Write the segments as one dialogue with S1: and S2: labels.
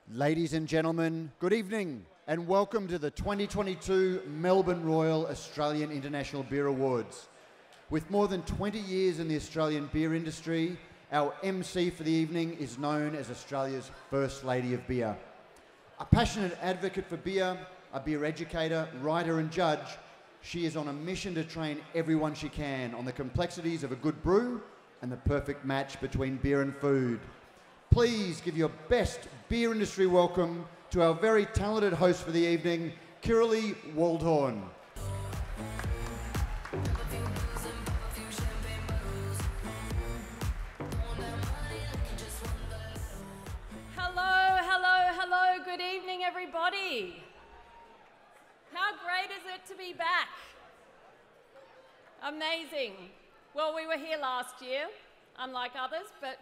S1: Ladies and gentlemen, good evening and welcome to the 2022 Melbourne Royal Australian International Beer Awards. With more than 20 years in the Australian beer industry, our MC for the evening is known as Australia's First Lady of Beer. A passionate advocate for beer, a beer educator, writer and judge, she is on a mission to train everyone she can on the complexities of a good brew and the perfect match between beer and food. Please give your best beer industry welcome to our very talented host for the evening, Kirralie Waldhorn.
S2: Hello, good evening everybody. How great is it to be back? Amazing. Well, we were here last year, unlike others, but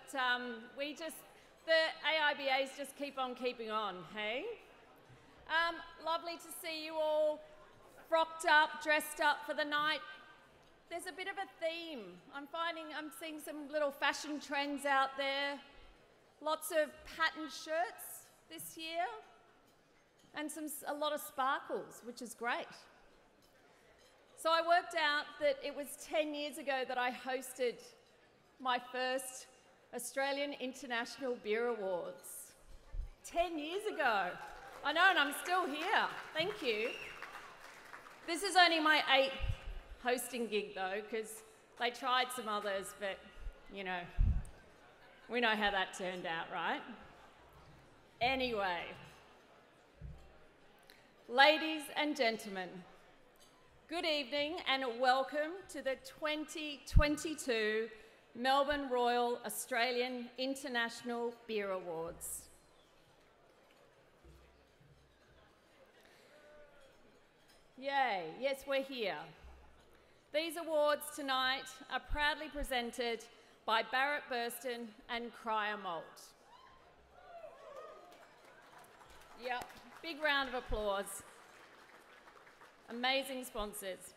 S2: the AIBAs just keep on keeping on, hey? Lovely to see you all frocked up, dressed up for the night. There's a bit of a theme. I'm seeing some little fashion trends out there. Lots of patterned shirts this year and a lot of sparkles, which is great. So I worked out that it was 10 years ago that I hosted my first Australian International Beer Awards. 10 years ago. I know, and I'm still here. Thank you. This is only my 8th hosting gig though, because they tried some others, but you know, we know how that turned out, right? Anyway, ladies and gentlemen, good evening and welcome to the 2022 Melbourne Royal Australian International Beer Awards. Yay, yes, we're here. These awards tonight are proudly presented by Barrett Burston and Cryer Malt. Yep, big round of applause. Amazing sponsors.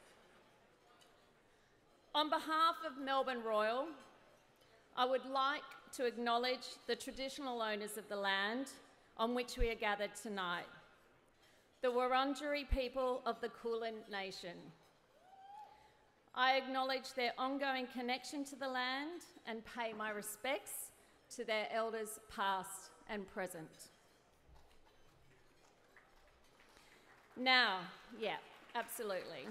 S2: On behalf of Melbourne Royal, I would like to acknowledge the traditional owners of the land on which we are gathered tonight, the Wurundjeri people of the Kulin Nation. I acknowledge their ongoing connection to the land and pay my respects to their elders past and present. Now, yeah, absolutely.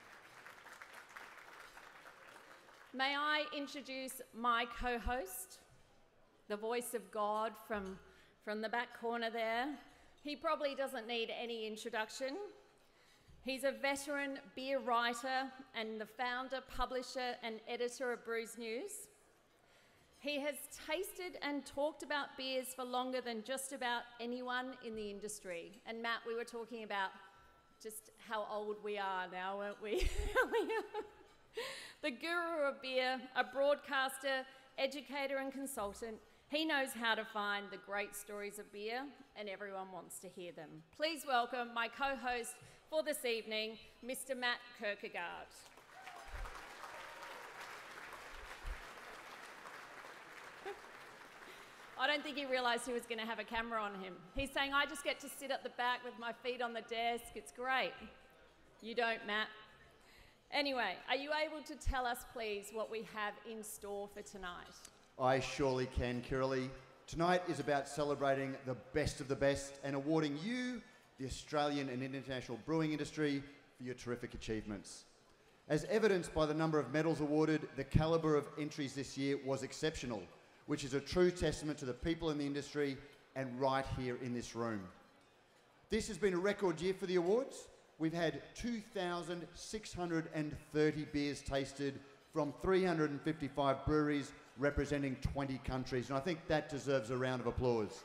S2: May I introduce my co-host, the voice of God from the back corner there. He probably doesn't need any introduction. He's a veteran beer writer and the founder, publisher and editor of Brews News. He has tasted and talked about beers for longer than just about anyone in the industry. And Matt, we were talking about just how old we are now, weren't we? The guru of beer, a broadcaster, educator and consultant, he knows how to find the great stories of beer and everyone wants to hear them. Please welcome my co-host for this evening, Mr. Matt Kierkegaard. I don't think he realised he was going to have a camera on him. He's saying, I just get to sit at the back with my feet on the desk. It's great. You don't, Matt. Anyway, are you able to tell us, please, what we have in store for tonight?
S1: I surely can, Kirralie. Tonight is about celebrating the best of the best and awarding you, the Australian and international brewing industry, for your terrific achievements. As evidenced by the number of medals awarded, the calibre of entries this year was exceptional, which is a true testament to the people in the industry and right here in this room. This has been a record year for the awards. We've had 2,630 beers tasted from 355 breweries representing 20 countries, and I think that deserves a round of applause.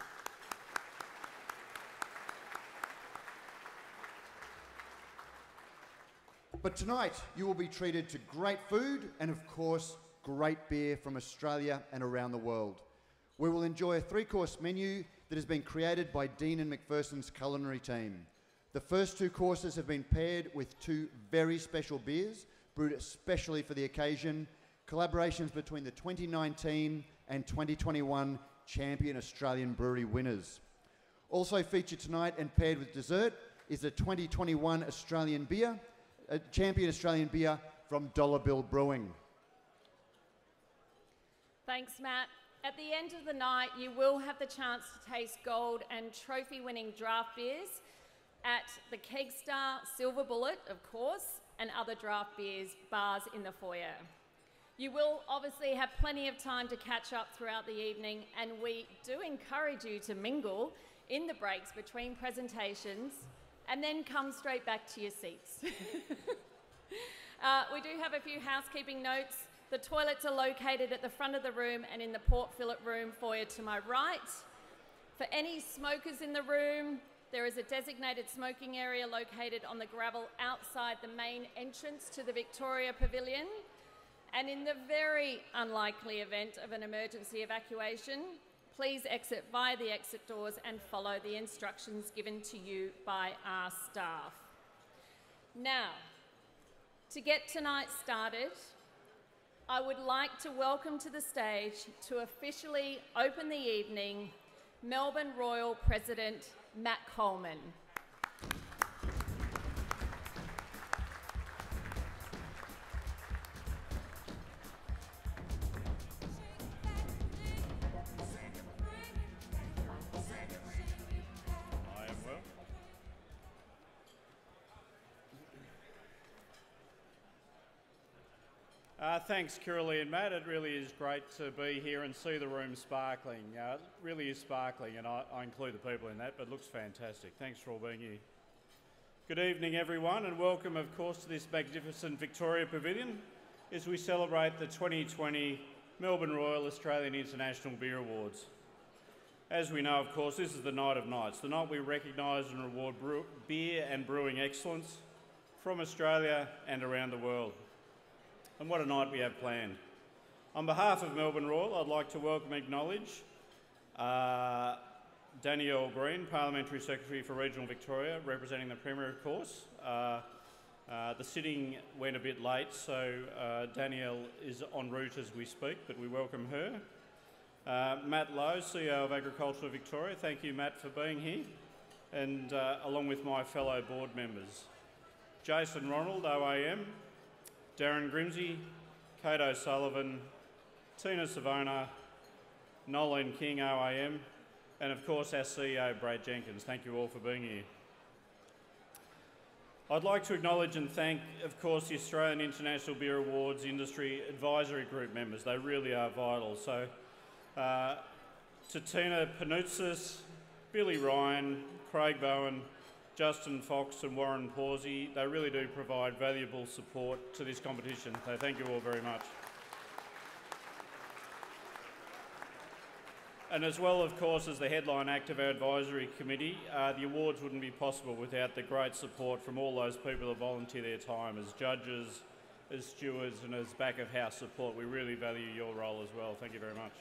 S1: But tonight, you will be treated to great food and, of course, great beer from Australia and around the world. We will enjoy a 3-course menu that has been created by Dean and McPherson's culinary team. The first 2 courses have been paired with 2 very special beers, brewed especially for the occasion, collaborations between the 2019 and 2021 champion Australian brewery winners. Also featured tonight and paired with dessert is the 2021 Australian beer, champion Australian beer from Dollar Bill Brewing.
S2: Thanks, Matt. At the end of the night, you will have the chance to taste gold and trophy-winning draft beers at the Kegstar, Silver Bullet, of course, and other draft beers bars in the foyer. You will obviously have plenty of time to catch up throughout the evening, and we do encourage you to mingle in the breaks between presentations and then come straight back to your seats. We do have a few housekeeping notes. The toilets are located at the front of the room and in the Port Phillip room foyer to my right. For any smokers in the room, there is a designated smoking area located on the gravel outside the main entrance to the Victoria Pavilion. And in the very unlikely event of an emergency evacuation, please exit via the exit doors and follow the instructions given to you by our staff. Now, to get tonight started, I would like to welcome to the stage to officially open the evening, Melbourne Royal President Matt Coleman.
S3: Thanks, Kiralee and Matt. It really is great to be here and see the room sparkling. It really is sparkling, and I include the people in that, but it looks fantastic. Thanks for all being here. Good evening, everyone, and welcome, of course, to this magnificent Victoria Pavilion as we celebrate the 2020 Melbourne Royal Australian International Beer Awards. As we know, of course, this is the night of nights, the night we recognise and reward beer and brewing excellence from Australia and around the world. And what a night we have planned. On behalf of Melbourne Royal, I'd like to welcome and acknowledge Danielle Green, Parliamentary Secretary for Regional Victoria, representing the Premier, of course. The sitting went a bit late, so Danielle is en route as we speak, but we welcome her. Matt Lowe, CEO of Agriculture Victoria, thank you, Matt, for being here, and along with my fellow board members. Jason Ronald, OAM, Darren Grimsey, Kate O'Sullivan, Tina Savona, Nolan King, OAM, and of course our CEO, Brad Jenkins. Thank you all for being here. I'd like to acknowledge and thank, of course, the Australian International Beer Awards Industry Advisory Group members. They really are vital. So to Tina Panutsis, Billy Ryan, Craig Bowen, Justin Fox and Warren Pawsey, they really do provide valuable support to this competition, so thank you all very much. And as well, of course, as the headline act of our advisory committee, the awards wouldn't be possible without the great support from all those people that volunteer their time as judges, as stewards and as back-of-house support. We really value your role as well. Thank you very much.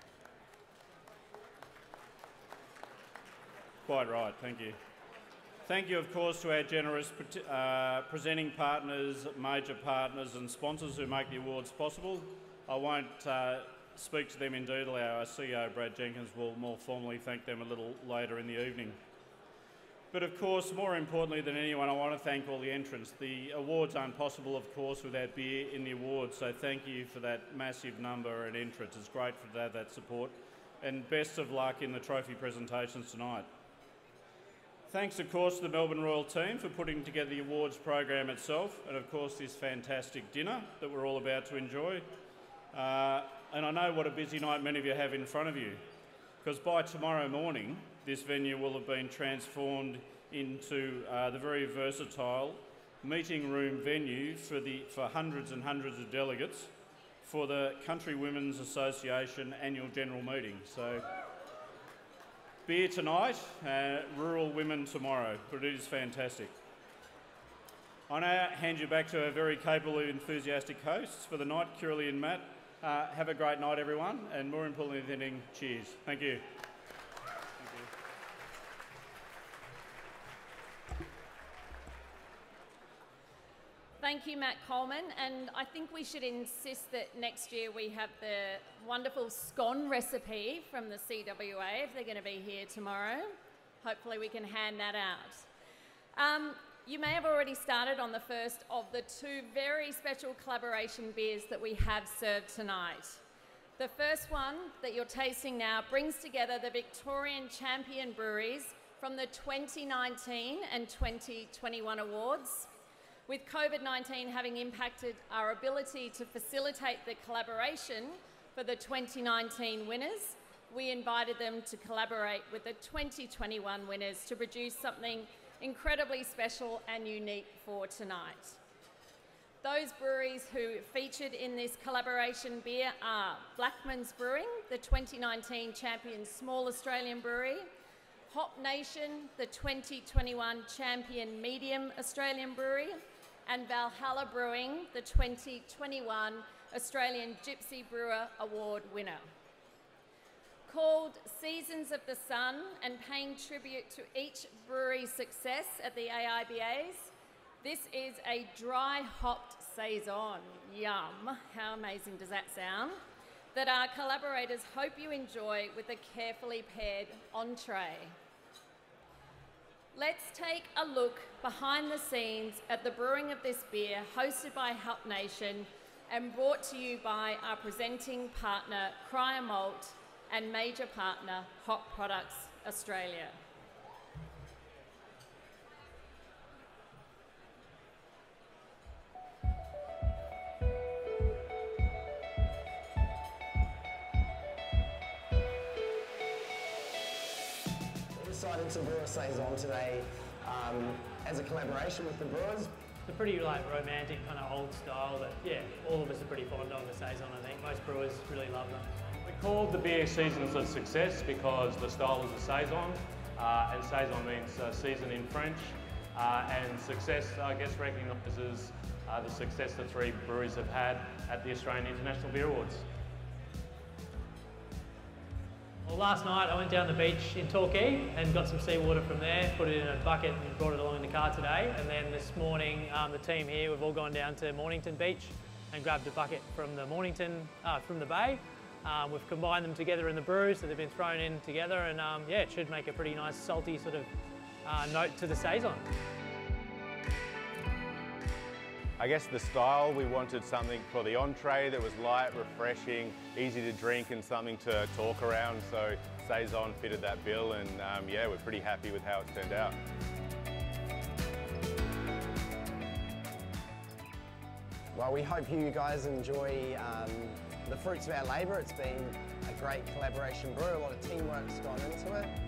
S3: Quite right, thank you. Thank you, of course, to our generous presenting partners, major partners and sponsors who make the awards possible. I won't speak to them in detail. Our CEO, Brad Jenkins, will more formally thank them a little later in the evening. But of course, more importantly than anyone, I want to thank all the entrants. The awards aren't possible, of course, without beer in the awards, so thank you for that massive number and entrants. It's great to have that support, and best of luck in the trophy presentations tonight. Thanks, of course, to the Melbourne Royal team for putting together the awards program itself, and of course this fantastic dinner that we're all about to enjoy. And I know what a busy night many of you have in front of you, because by tomorrow morning this venue will have been transformed into the very versatile meeting room venue for hundreds and hundreds of delegates for the Country Women's Association annual general meeting. So beer tonight, rural women tomorrow, but it is fantastic. I now hand you back to our very capable and enthusiastic hosts for the night, Kiralee and Matt. Have a great night, everyone, and more importantly than anything, cheers. Thank you.
S2: Thank you, Matt Coleman, and I think we should insist that next year we have the wonderful scone recipe from the CWA if they're going to be here tomorrow. Hopefully we can hand that out. You may have already started on the first of the two very special collaboration beers that we have served tonight. The first one that you're tasting now brings together the Victorian champion breweries from the 2019 and 2021 awards. With COVID-19 having impacted our ability to facilitate the collaboration for the 2019 winners, we invited them to collaborate with the 2021 winners to produce something incredibly special and unique for tonight. Those breweries who featured in this collaboration beer are Blackman's Brewing, the 2019 champion small Australian brewery, Hop Nation, the 2021 champion medium Australian brewery, and Valhalla Brewing, the 2021 Australian Gypsy Brewer Award winner. Called Seasons of the Sun and paying tribute to each brewery's success at the AIBAs, this is a dry hopped saison. Yum, how amazing does that sound? That our collaborators hope you enjoy with a carefully paired entree. Let's take a look behind the scenes at the brewing of this beer, hosted by Hop Nation and brought to you by our presenting partner, Cryer Malt, and major partner, Hop Products Australia.
S4: We decided to brew a saison today as a collaboration with the brewers.
S5: It's a pretty romantic kind of old style that, yeah, all of us are pretty fond of the saison, I think. Most brewers really love them.
S6: We called the beer Seasons of Success because the style is a saison, and saison means season in French, and success, I guess, recognises the success the three breweries have had at the Australian International Beer Awards.
S5: Well, last night I went down the beach in Torquay and got some seawater from there, put it in a bucket and brought it along in the car today. And then this morning, the team here, we've all gone down to Mornington Beach and grabbed a bucket from the from the bay. We've combined them together in the brew, so they've been thrown in together, and yeah, it should make a pretty nice salty sort of note to the saison.
S7: I guess the style, we wanted something for the entree that was light, refreshing, easy to drink, and something to talk around, so saison fitted that bill, and yeah, we're pretty happy with how it's turned out.
S4: Well, we hope you guys enjoy the fruits of our labour. It's been a great collaboration brew, a lot of teamwork's gone into it.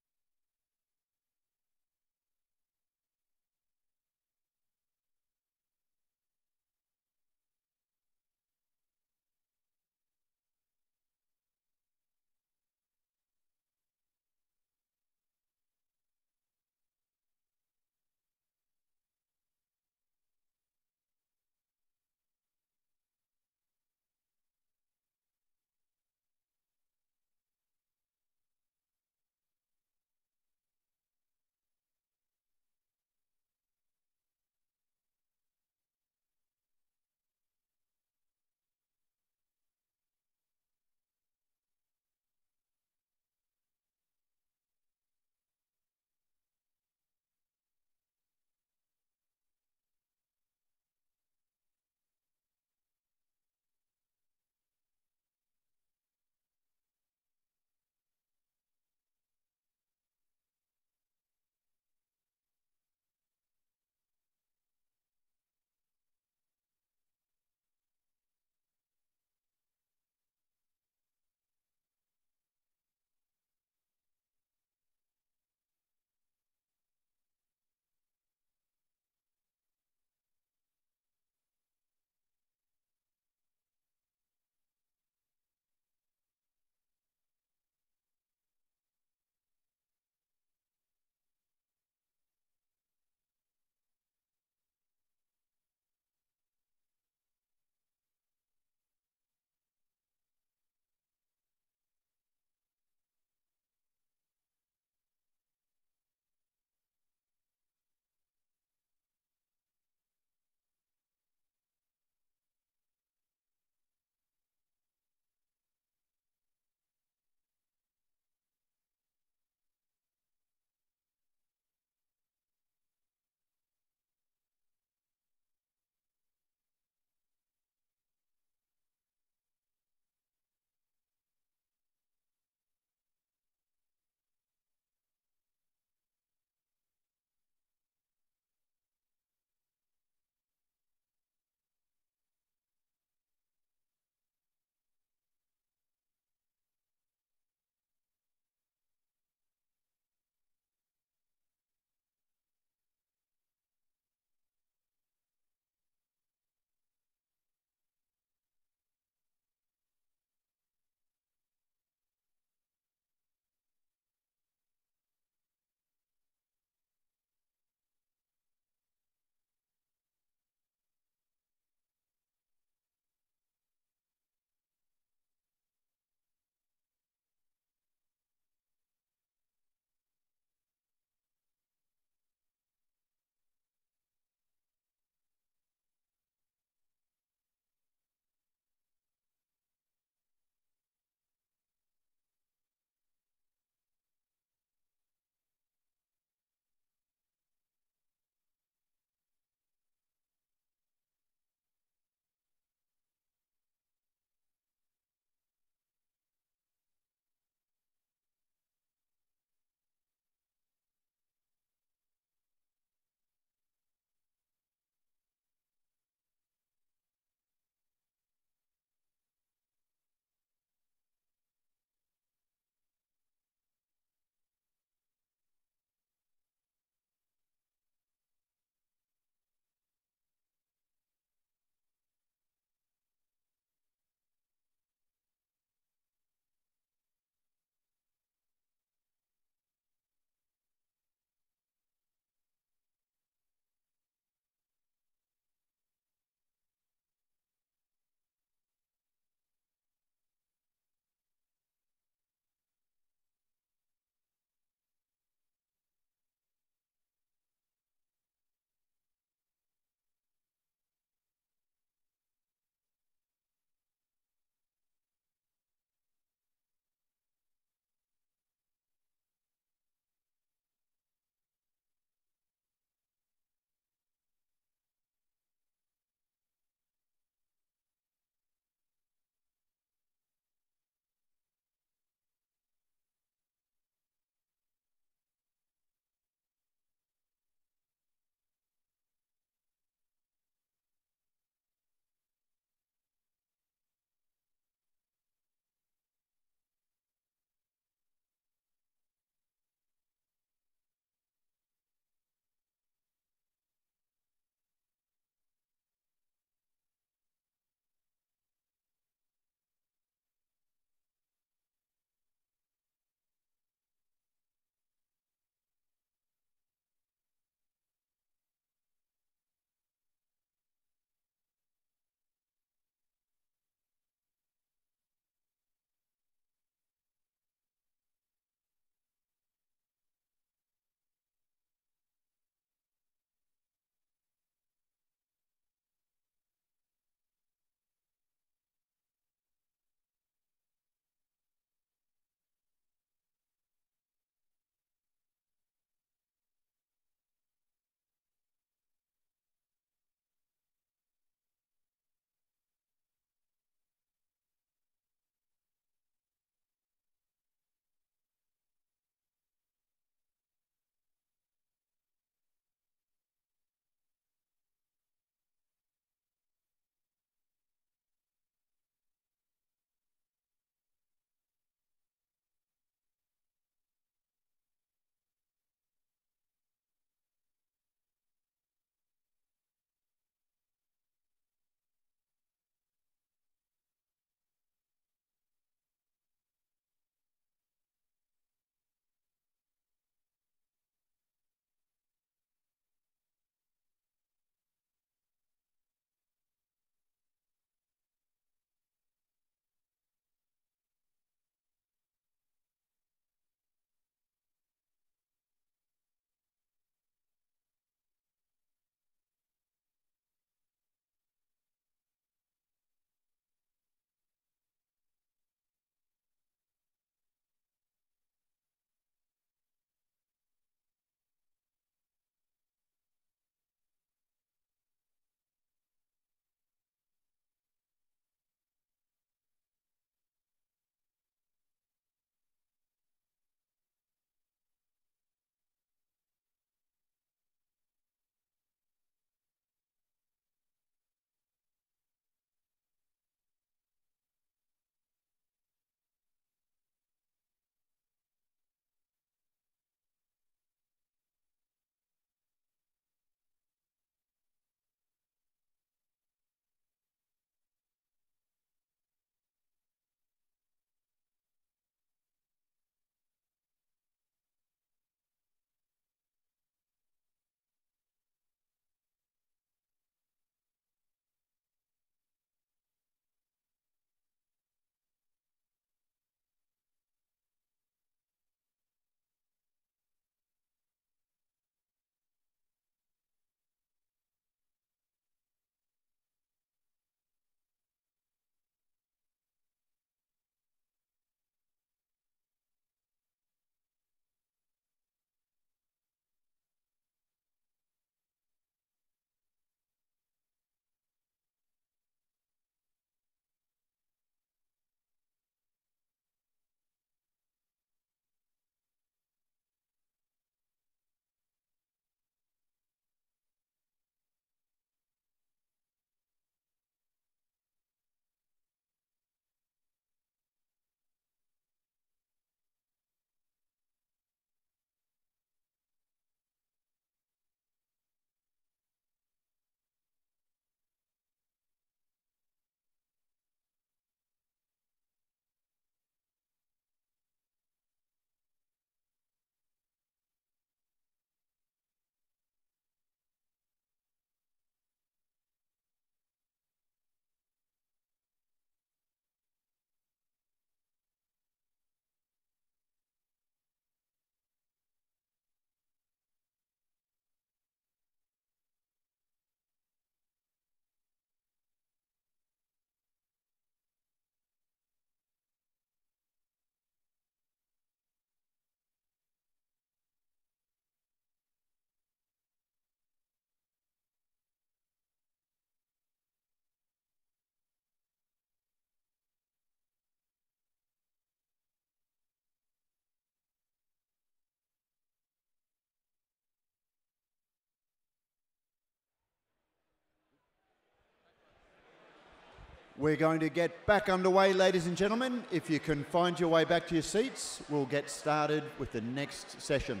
S1: We're going to get back underway, ladies and gentlemen. If you can find your way back to your seats, we'll get started with the next session.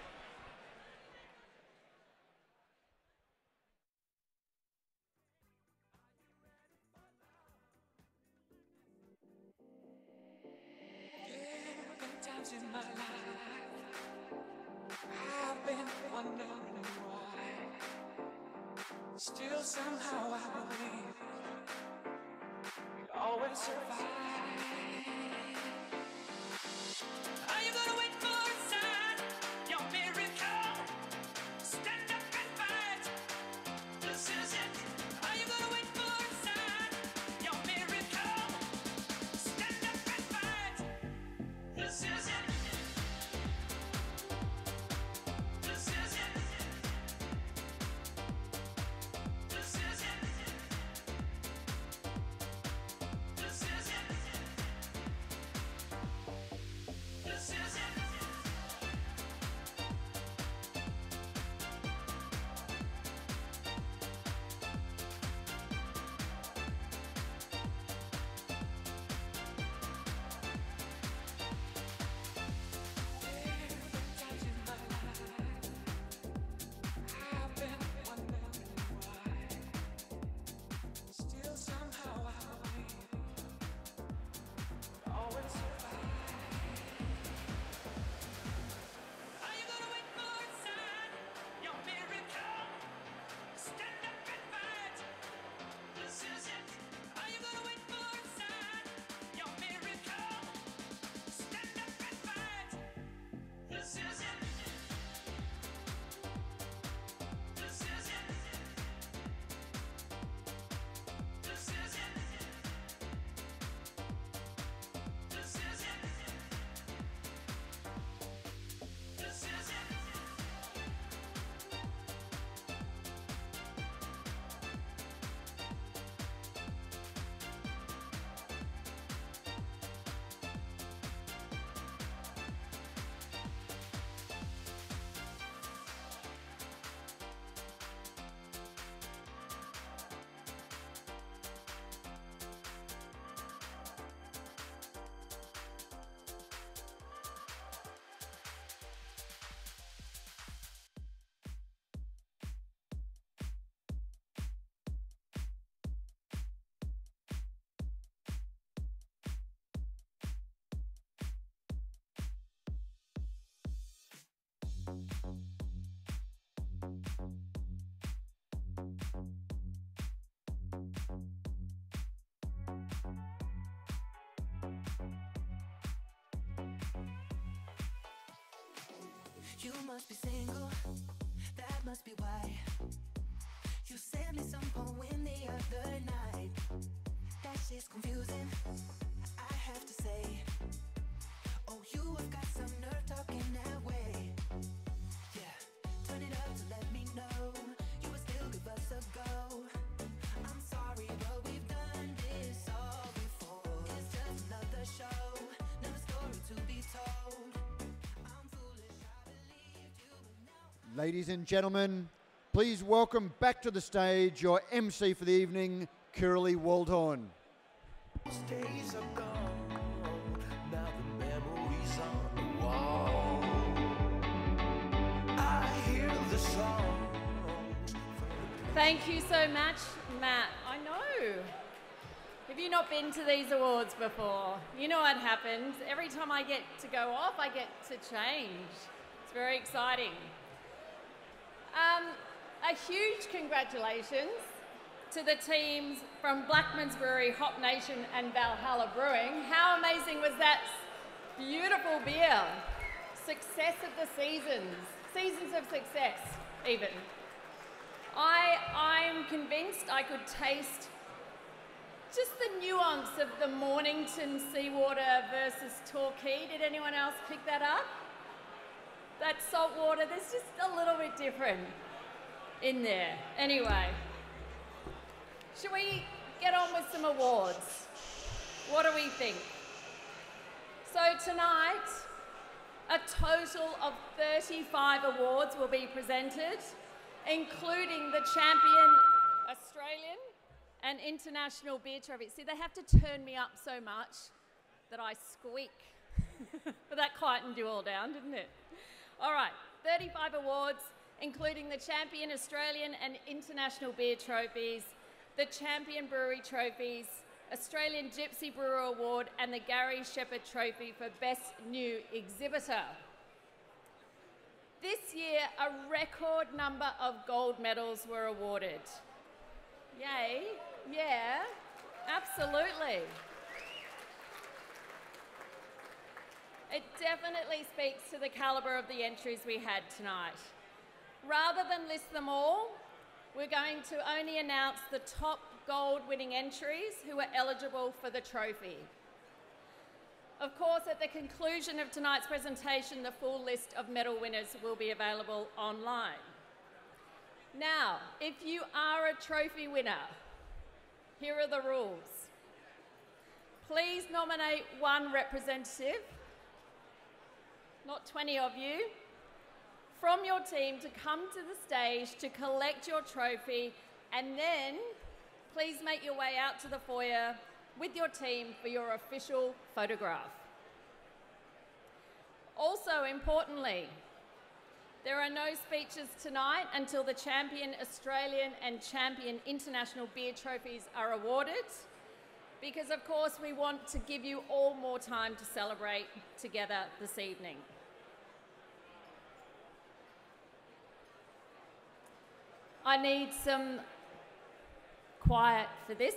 S8: Still somehow I believe we always survive. Are you gonna wait for a sign? Your miracle. Stand up and fight. This is it. Are you gonna wait for a sign? Your miracle. Stand up and fight. This is it. This is it. This is it. This is it. This is it. Times in my life, I've been wondering why. Still somehow I believe we always survive. Are you gonna wait for a sign? Your miracle. Stand up and fight. This is it. Are you gonna wait for a sign? Your miracle. Stand up and fight. This is it. This is it. This is it. This is it. This is it.
S9: You must be single, that must be why you sent me some poem the other night. That shit's confusing, I have to say. Oh, you have got some nerve talking that way. Yeah, turn it up to let me know you would still give us a go. I'm sorry, but we've done this all before. It's just another show, another story to be told. I'm foolish, I believed you, but now
S1: Ladies and gentlemen, please welcome back to the stage your MC for the evening, Curly Waldhorn.
S8: Days are gone, now the memories on the wall. I hear the songs.
S2: Thank you so much, Matt. I know. Have you not been to these awards before? You know what happens. Every time I get to go off, I get to change. It's very exciting. A huge congratulations to the teams from Blackman's Brewery, Hop Nation and Valhalla Brewing. How amazing was that beautiful beer? Success of the seasons. Seasons of success, even. I'm convinced I could taste just the nuance of the Mornington seawater versus Torquay. Did anyone else pick that up? That salt water, there's just a little bit different in there. Anyway, should we get on with some awards? What do we think? So tonight, a total of 35 awards will be presented, including the Champion Australian and International Beer Trophy. See, they have to turn me up so much that I squeak. But that quietened you all down, didn't it? All right, 35 awards, including the Champion Australian and International Beer Trophies, the Champion Brewery Trophies, Australian Gypsy Brewer Award, and the Gary Shepherd Trophy for Best New Exhibitor. This year, a record number of gold medals were awarded. Yay, yeah, absolutely. It definitely speaks to the calibre of the entries we had tonight. Rather than list them all, we're going to only announce the top gold-winning entries who are eligible for the trophy. Of course, at the conclusion of tonight's presentation, the full list of medal winners will be available online. Now, if you are a trophy winner, here are the rules. Please nominate one representative, not 20 of you, from your team to come to the stage to collect your trophy, and then please make your way out to the foyer with your team for your official photograph. Also, importantly, there are no speeches tonight until the Champion Australian and Champion International Beer Trophies are awarded, because of course we want to give you all more time to celebrate together this evening. I need some quiet for this.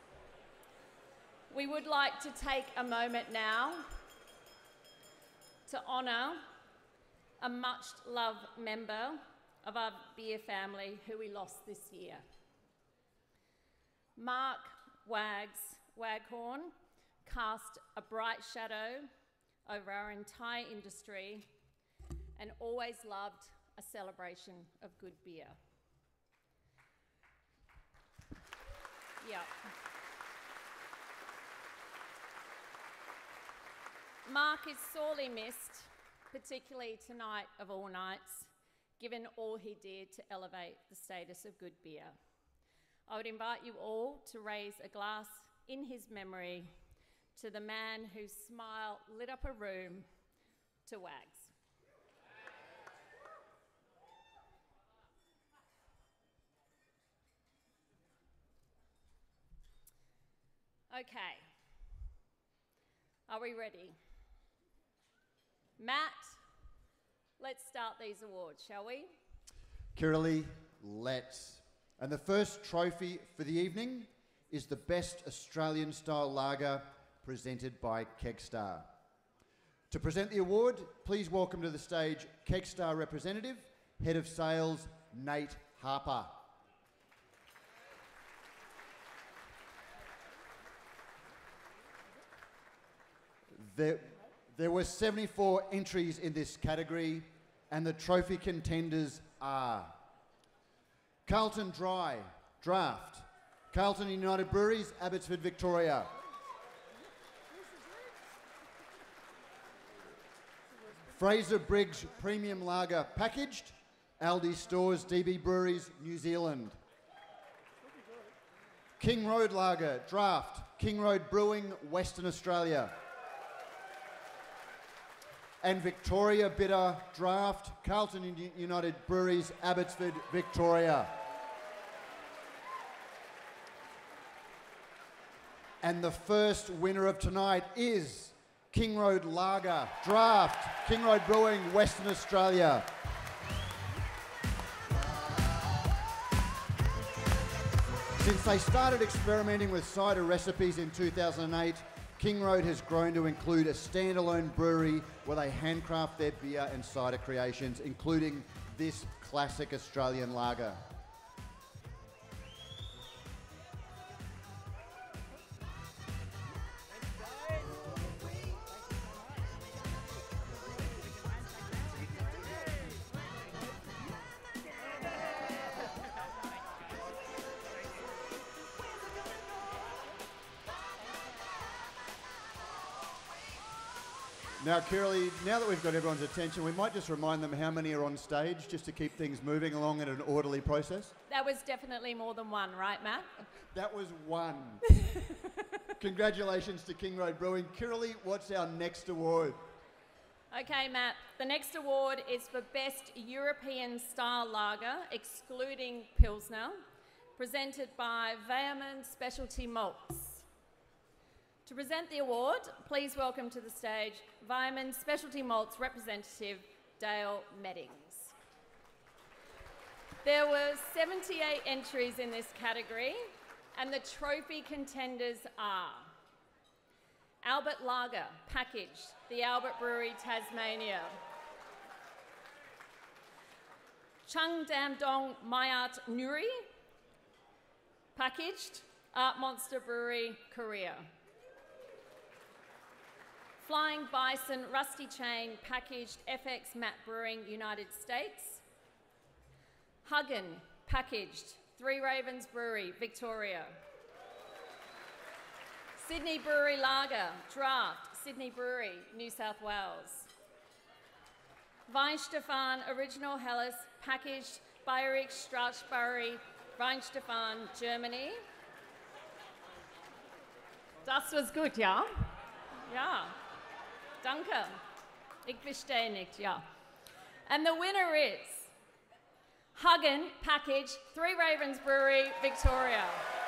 S2: We would like to take a moment now to honour a much-loved member of our beer family who we lost this year. Mark Waghorn cast a bright shadow over our entire industry and always loved a celebration of good beer. Yeah. Mark is sorely missed, particularly tonight of all nights, given all he did to elevate the status of good beer. I would invite you all to raise a glass in his memory to the man whose smile lit up a room, to Wags. Okay, are we ready? Matt, let's start these awards, shall we?
S1: Kiralee, let's. And the first trophy for the evening is the Best Australian Style Lager, presented by Kegstar. To present the award, please welcome to the stage Kegstar representative, Head of Sales, Nate Harper. There were 74 entries in this category, and the trophy contenders are Carlton Draft, Carlton United Breweries, Abbotsford, Victoria. Fraser Briggs Premium Lager Packaged, Aldi Stores, DB Breweries, New Zealand. King Road Lager Draft, King Road Brewing, Western Australia. And Victoria Bitter Draft, Carlton United Breweries, Abbotsford, Victoria. And the first winner of tonight is King Road Lager Draft, King Road Brewing, Western Australia. Since they started experimenting with cider recipes in 2008, King Road has grown to include a standalone brewery where they handcraft their beer and cider creations, including this classic Australian lager. Now, Kirley, now that we've got everyone's attention, we might just remind them how many are on stage, just to keep things moving along in an orderly process.
S2: That was definitely more than one, right, Matt?
S1: That was one. Congratulations to King Road Brewing. Kirley, what's our next award?
S2: Okay, Matt, the next award is for Best European Style Lager, excluding Pilsner, presented by Wehrmann Specialty Malts. To present the award, please welcome to the stage Wehrmann Specialty Malts representative Dale Meddings. There were 78 entries in this category, and the trophy contenders are Albert Lager, packaged, the Albert Brewery, Tasmania. Chung Dam Dong Mayat Nuri, packaged, Art Monster Brewery, Korea. Flying Bison Rusty Chain, packaged, FX Matt Brewing, United States. Huggen, packaged, Three Ravens Brewery, Victoria. Sydney Brewery Lager, draft, Sydney Brewery, New South Wales. Weinstefan Original Helles, packaged, Bayerische Strasbourg, Weinstefan, Germany. Das was gut, ja? Ja. Danke. Ich verstehe nicht, ja. And the winner is Huggen, packaged, Three Ravens Brewery, Victoria.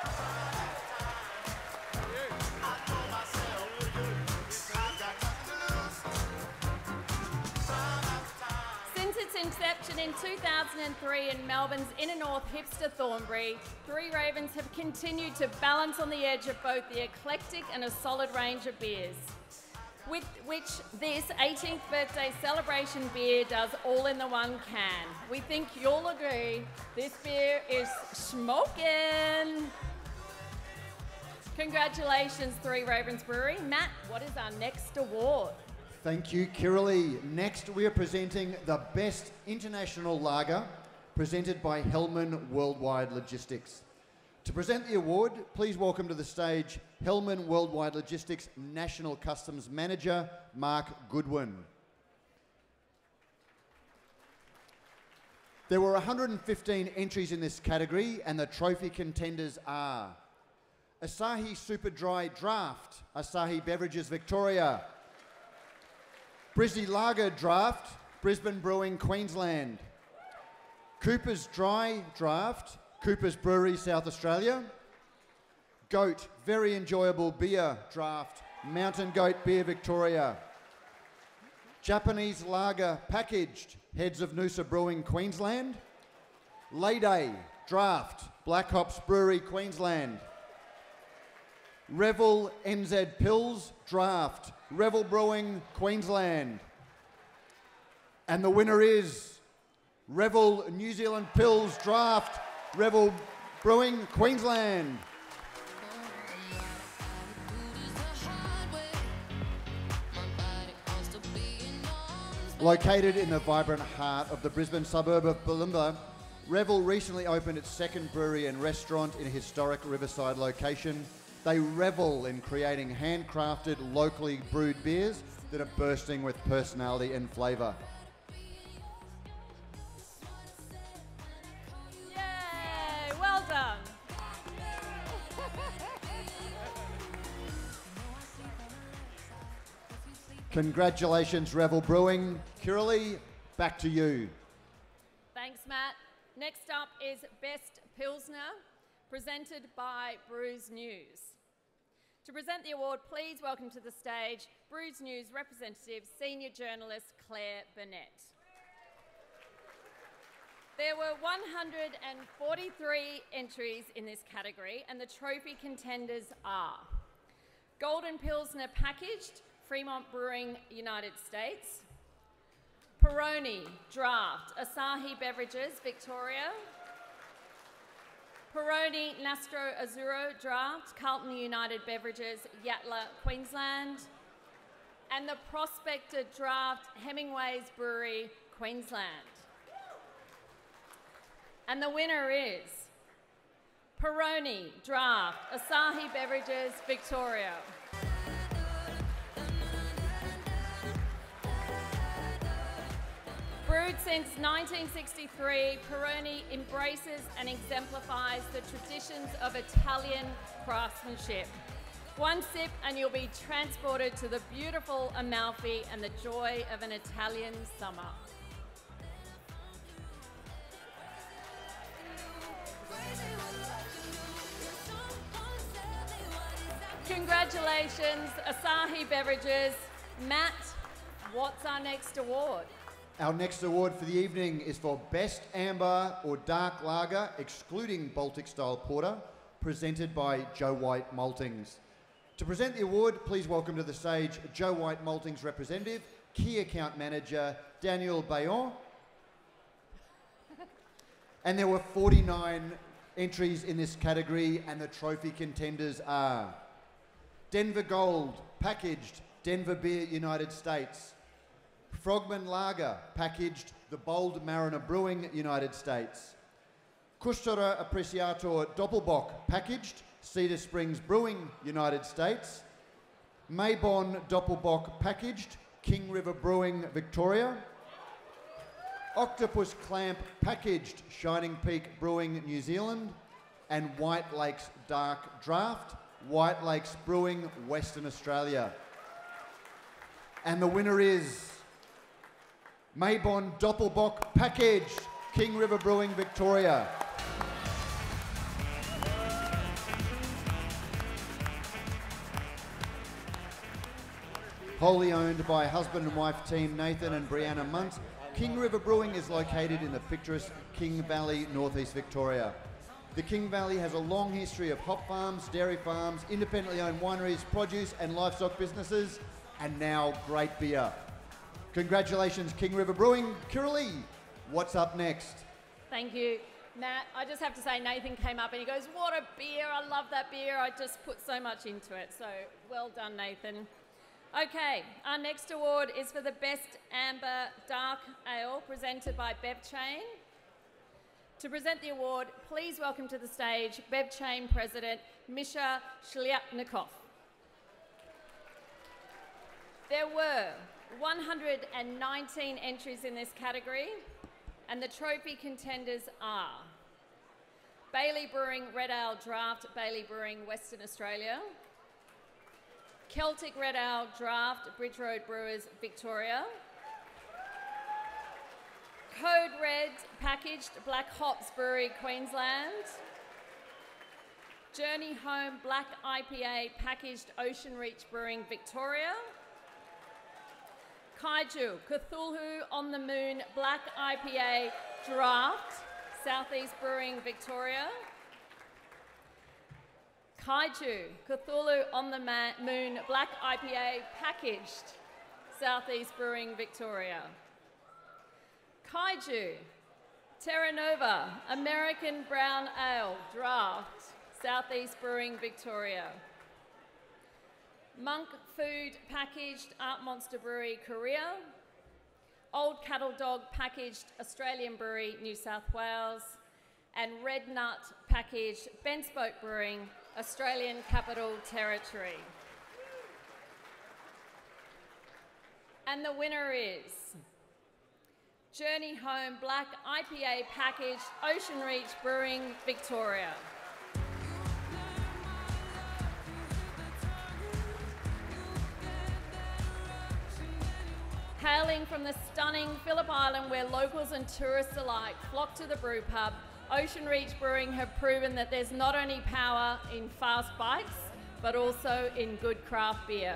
S2: Since its inception in 2003 in Melbourne's inner north hipster Thornbury, Three Ravens have continued to balance on the edge of both the eclectic and a solid range of beers, with which this 18th birthday celebration beer does all in the one can. We think you'll agree, this beer is smoking. Congratulations, Three Ravens Brewery. Matt, what is our next award?
S1: Thank you, Kirley. Next, we are presenting the Best International Lager, presented by Hellman Worldwide Logistics. To present the award, please welcome to the stage Hellman Worldwide Logistics National Customs Manager, Mark Goodwin. There were 115 entries in this category, and the trophy contenders are Asahi Super Dry Draft, Asahi Beverages Victoria. Brizzy Lager Draft, Brisbane Brewing, Queensland. Cooper's Dry Draft, Cooper's Brewery, South Australia. Goat, Very Enjoyable Beer Draft, Mountain Goat Beer, Victoria. Japanese Lager Packaged, Heads of Noosa Brewing, Queensland. Lay Draft, Black Hops Brewery, Queensland. Revel NZ Pils Draft, Revel Brewing, Queensland. And the winner is Revel New Zealand Pils Draft, Revel Brewing, Queensland. Located in the vibrant heart of the Brisbane suburb of Bulimba, Revel recently opened its second brewery and restaurant in a historic riverside location. They revel in creating handcrafted, locally brewed beers that are bursting with personality and flavour.
S2: Yay, well done.
S1: Congratulations, Revel Brewing. Kirley, back to you.
S2: Thanks, Matt. Next up is Best Pilsner, presented by Brews News. To present the award, please welcome to the stage Brews News representative, senior journalist Claire Burnett. There were 143 entries in this category, and the trophy contenders are Golden Pilsner Packaged, Fremont Brewing, United States. Peroni Draft, Asahi Beverages, Victoria. Peroni Nastro Azzurro Draft, Carlton United Beverages, Yatala, Queensland. And the Prospector Draft, Hemingway's Brewery, Queensland. And the winner is Peroni Draft, Asahi Beverages, Victoria. Brewed since 1963, Peroni embraces and exemplifies the traditions of Italian craftsmanship. One sip and you'll be transported to the beautiful Amalfi and the joy of an Italian summer. Congratulations, Asahi Beverages. Matt, what's our next award?
S1: Our next award for the evening is for Best Amber or Dark Lager, excluding Baltic Style Porter, presented by Joe White Maltings. To present the award, please welcome to the stage Joe White Maltings representative, Key Account Manager Daniel Bayon. And there were 49 entries in this category, and the trophy contenders are Denver Gold, packaged Denver Beer, United States. Frogman Lager, packaged the Bold Mariner Brewing, United States. Kustora Appreciator Doppelbock, packaged Cedar Springs Brewing, United States. Maybon Doppelbock, packaged King River Brewing, Victoria. Octopus Clamp, packaged Shining Peak Brewing, New Zealand. And White Lakes Dark Draft, White Lakes Brewing, Western Australia. And the winner is Maybon Doppelbock, packaged King River Brewing, Victoria. Wholly owned by husband and wife team Nathan and Brianna Munt, King River Brewing is located in the picturesque King Valley, northeast Victoria. The King Valley has a long history of hop farms, dairy farms, independently owned wineries, produce and livestock businesses, and now great beer. Congratulations, King River Brewing. Kiralee, what's up next?
S2: Thank you, Matt. I just have to say, Nathan came up and he goes, "What a beer, I love that beer. I just put so much into it." So well done, Nathan. Okay, our next award is for the Best Amber Dark Ale, presented by BevChain. To present the award, please welcome to the stage BevChain President Misha Shliapnikov. There were 119 entries in this category, and the trophy contenders are Bailey Brewing Red Ale Draft, Bailey Brewing, Western Australia. Celtic Red Ale Draft, Bridge Road Brewers, Victoria. Code Red Packaged Black Hops Brewery, Queensland. Journey Home Black IPA Packaged Ocean Reach Brewing, Victoria. Kaiju Cthulhu on the Moon Black IPA Draft, Southeast Brewing, Victoria. Kaiju Cthulhu on the Moon Black IPA Packaged, Southeast Brewing, Victoria. Kaiju Terra Nova American Brown Ale Draft, Southeast Brewing, Victoria. Monk Food Packaged Art Monster Brewery, Korea. Old Cattle Dog Packaged Australian Brewery, New South Wales. And Red Nut Packaged Benspoke Brewing, Australian Capital Territory. And the winner is Journey Home Black IPA Packaged Ocean Reach Brewing, Victoria. Hailing from the stunning Phillip Island, where locals and tourists alike flock to the brew pub, Ocean Reach Brewing have proven that there's not only power in fast bites, but also in good craft beer.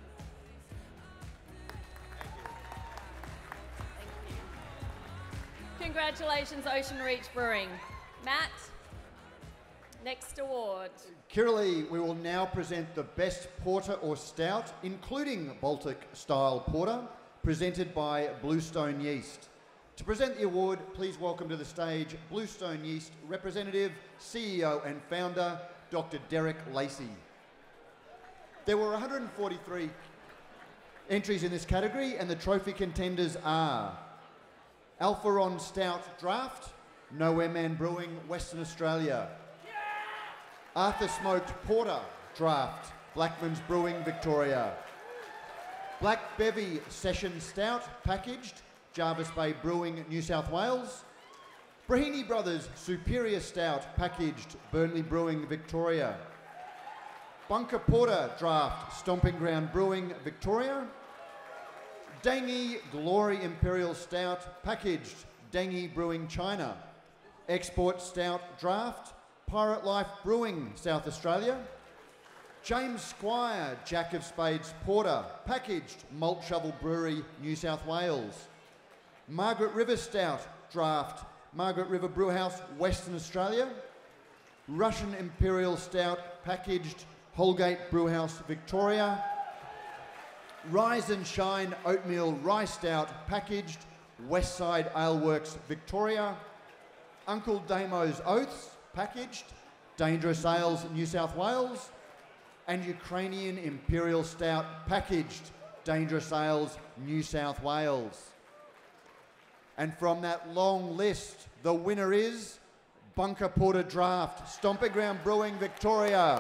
S2: Congratulations, Ocean Reach Brewing. Matt, next award.
S1: Kiralee, we will now present the Best Porter or Stout, including Baltic Style Porter, presented by Bluestone Yeast. To present the award, please welcome to the stage Bluestone Yeast representative, CEO and founder, Dr. Derek Lacey. There were 143 entries in this category, and the trophy contenders are Alpharon Stout Draft, Nowhere Man Brewing, Western Australia. Arthur Smoked Porter Draft, Blackman's Brewing, Victoria. Black Bevy Session Stout, packaged Jarvis Bay Brewing, New South Wales. Brahini Brothers Superior Stout, packaged, Burnley Brewing, Victoria. Bunker Porter Draft, Stomping Ground Brewing, Victoria. Dangi Glory Imperial Stout, packaged, Dangi Brewing, China. Export Stout Draft, Pirate Life Brewing, South Australia. James Squire Jack of Spades Porter, packaged, Malt Shovel Brewery, New South Wales. Margaret River Stout Draft, Margaret River Brewhouse, Western Australia. Russian Imperial Stout, packaged, Holgate Brewhouse, Victoria. Rise and Shine Oatmeal Rye Stout, packaged, Westside Aleworks, Victoria. Uncle Damo's Oaths, packaged, Dangerous Ales, New South Wales. And Ukrainian Imperial Stout, packaged, Dangerous Ales, New South Wales. And from that long list, the winner is Bunker Porter Draft, Stomping Ground Brewing, Victoria.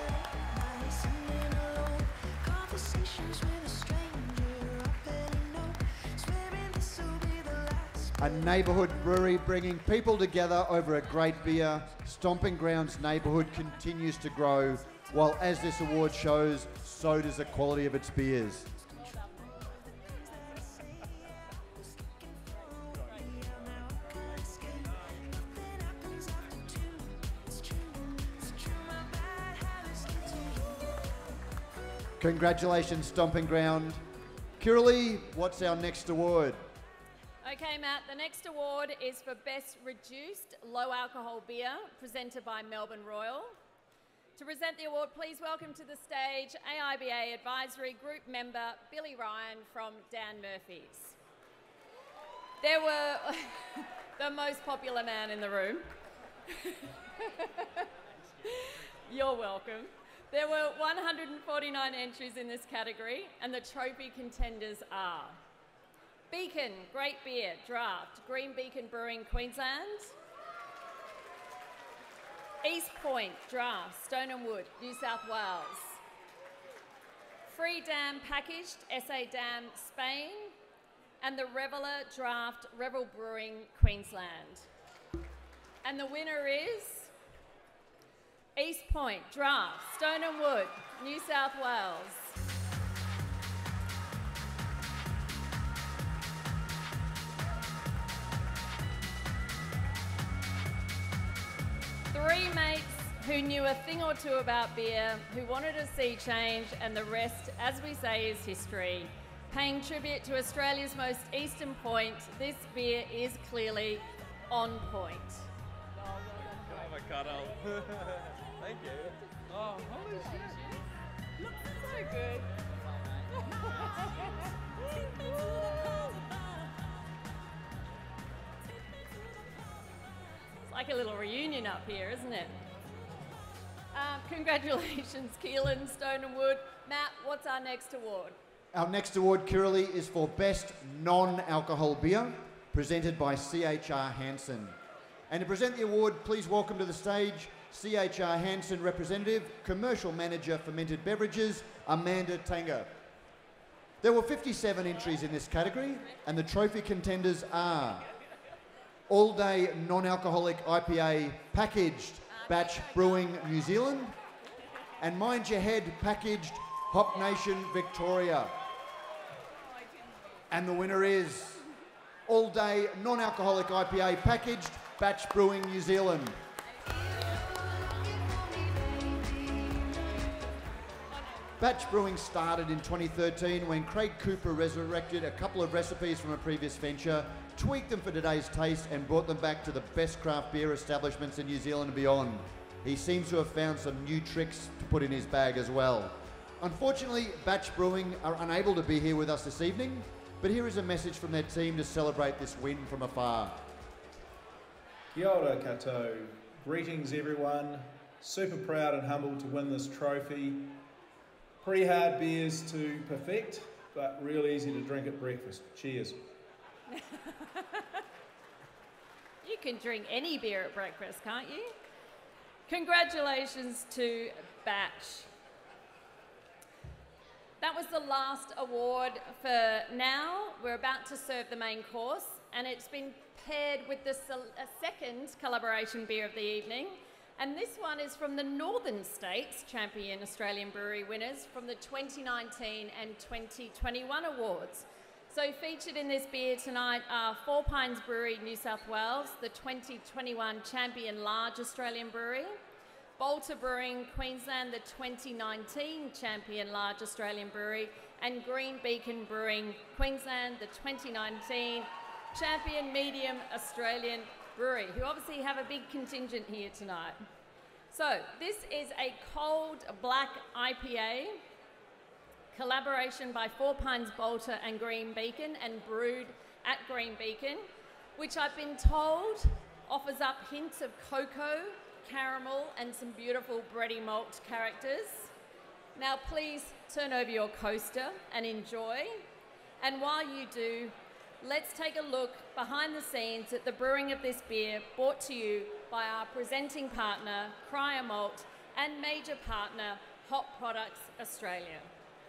S1: A neighbourhood brewery bringing people together over a great beer. Stomping Grounds neighbourhood continues to grow, while as this award shows, so does the quality of its beers. Congratulations, Stomping Ground. Kirralie, what's our next award?
S2: Okay, Matt, the next award is for Best Reduced Low Alcohol Beer, presented by Melbourne Royal. To present the award, please welcome to the stage AIBA Advisory Group member Billy Ryan from Dan Murphy's. There were the most popular man in the room. You're welcome. There were 149 entries in this category, and the trophy contenders are Beacon Great Beer Draft, Green Beacon Brewing, Queensland. East Point Draft, Stone and Wood, New South Wales. Free Dam Packaged, SA Dam, Spain. And the Reveller Draft, Revel Brewing, Queensland. And the winner is East Point Draft, Stone and Wood, New South Wales. Three mates who knew a thing or two about beer, who wanted to see change, and the rest, as we say, is history. Paying tribute to Australia's most eastern point, this beer is clearly on point.
S10: Avocado. Thank you. Oh, holy shit.
S2: Looks so good. It's like a little reunion up here, isn't it? Congratulations, Keelan, Stone and Wood. Matt, what's our next award?
S1: Our next award, Kirralie, is for Best Non-Alcohol Beer, presented by CHR Hansen. And to present the award, please welcome to the stage CHR Hansen representative, Commercial Manager Fermented Beverages, Amanda Tanger. There were 57 entries in this category, and the trophy contenders are All Day Non-Alcoholic IPA Packaged, Batch Brewing, New Zealand, and Mind Your Head Packaged, Hop Nation, Victoria. And the winner is All Day Non-Alcoholic IPA Packaged, Batch Brewing, New Zealand. Batch Brewing started in 2013 when Craig Cooper resurrected a couple of recipes from a previous venture, tweaked them for today's taste, and brought them back to the best craft beer establishments in New Zealand and beyond. He seems to have found some new tricks to put in his bag as well. Unfortunately, Batch Brewing are unable to be here with us this evening, but here is a message from their team to celebrate this win from afar.
S11: Kia ora koutou. Greetings everyone. Super proud and humbled to win this trophy. Pretty hard beers to perfect, but real easy to drink at breakfast. Cheers.
S2: You can drink any beer at breakfast, can't you? Congratulations to Batch. that was the last award for now. We're about to serve the main course, and it's been paired with the second collaboration beer of the evening. And this one is from the Northern States Champion Australian Brewery winners from the 2019 and 2021 awards. So featured in this beer tonight are Four Pines Brewery, New South Wales, the 2021 Champion Large Australian Brewery, Bolter Brewing, Queensland, the 2019 Champion Large Australian Brewery, and Green Beacon Brewing, Queensland, the 2019 Champion Medium Australian Brewery, who obviously have a big contingent here tonight. So this is a cold black IPA, collaboration by Four Pines Bolter and Green Beacon, and brewed at Green Beacon, which I've been told offers up hints of cocoa, caramel, and some beautiful bready malt characters. Now please turn over your coaster and enjoy. And while you do, let's take a look behind the scenes at the brewing of this beer, brought to you by our presenting partner, Cryer Malt, and major partner, Hop Products Australia.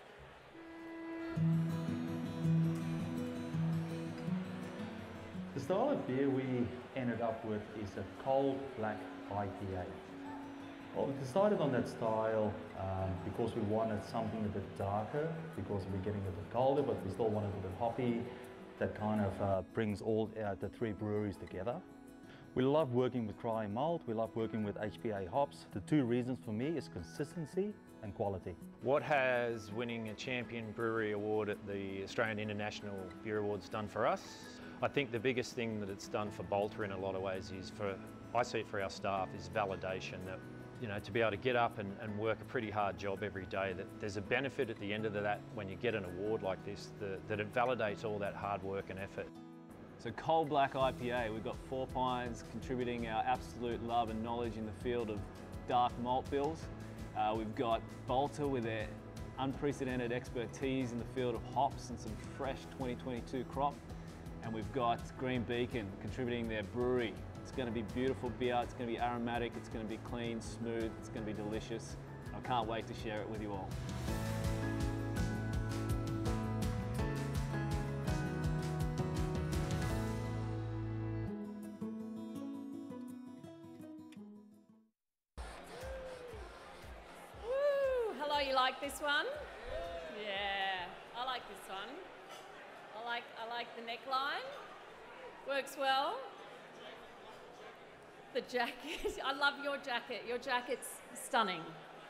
S12: The style of beer we ended up with is a cold black IPA. Well, we decided on that style because we wanted something a bit darker, because we're getting a bit colder, but we still wanted a bit hoppy. That kind of brings all the three breweries together. We love working with Cryer Malt, we love working with HPA hops. The two reasons for me is consistency and quality.
S13: What has winning a Champion Brewery Award at the Australian International Beer Awards done for us? I think the biggest thing that it's done for Bolter in a lot of ways is I see it for our staff, is validation that, you know, to be able to get up and work a pretty hard job every day, that there's a benefit at the end of that when you get an award like this, that it validates all that hard work and effort.
S14: So cold black IPA, we've got Four Pines contributing our absolute love and knowledge in the field of dark malt bills. We've got Bolter with their unprecedented expertise in the field of hops and some fresh 2022 crop. And we've got Green Beacon contributing their brewery. It's going to be beautiful beer, it's going to be aromatic, it's going to be clean, smooth, it's going to be delicious. I can't wait to share it with you all.
S2: Woo! Hello, you like this one? Yeah, I like this one. I like the neckline. Works well. The jacket. I love your jacket. Your jacket's stunning.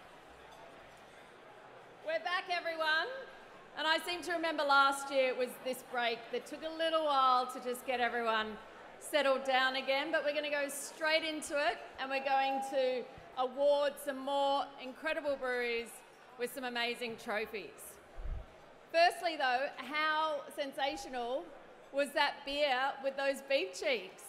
S2: We're back, everyone. And I seem to remember last year it was this break that took a little while to just get everyone settled down again, but we're going to go straight into it, and we're going to award some more incredible breweries with some amazing trophies. Firstly, though, how sensational was that beer with those beef cheeks?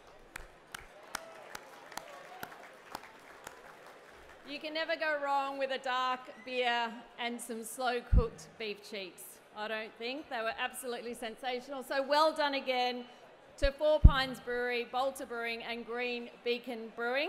S2: You can never go wrong with a dark beer and some slow-cooked beef cheeks, I don't think. They were absolutely sensational. So well done again to Four Pines Brewery, Bolter Brewing, and Green Beacon Brewing.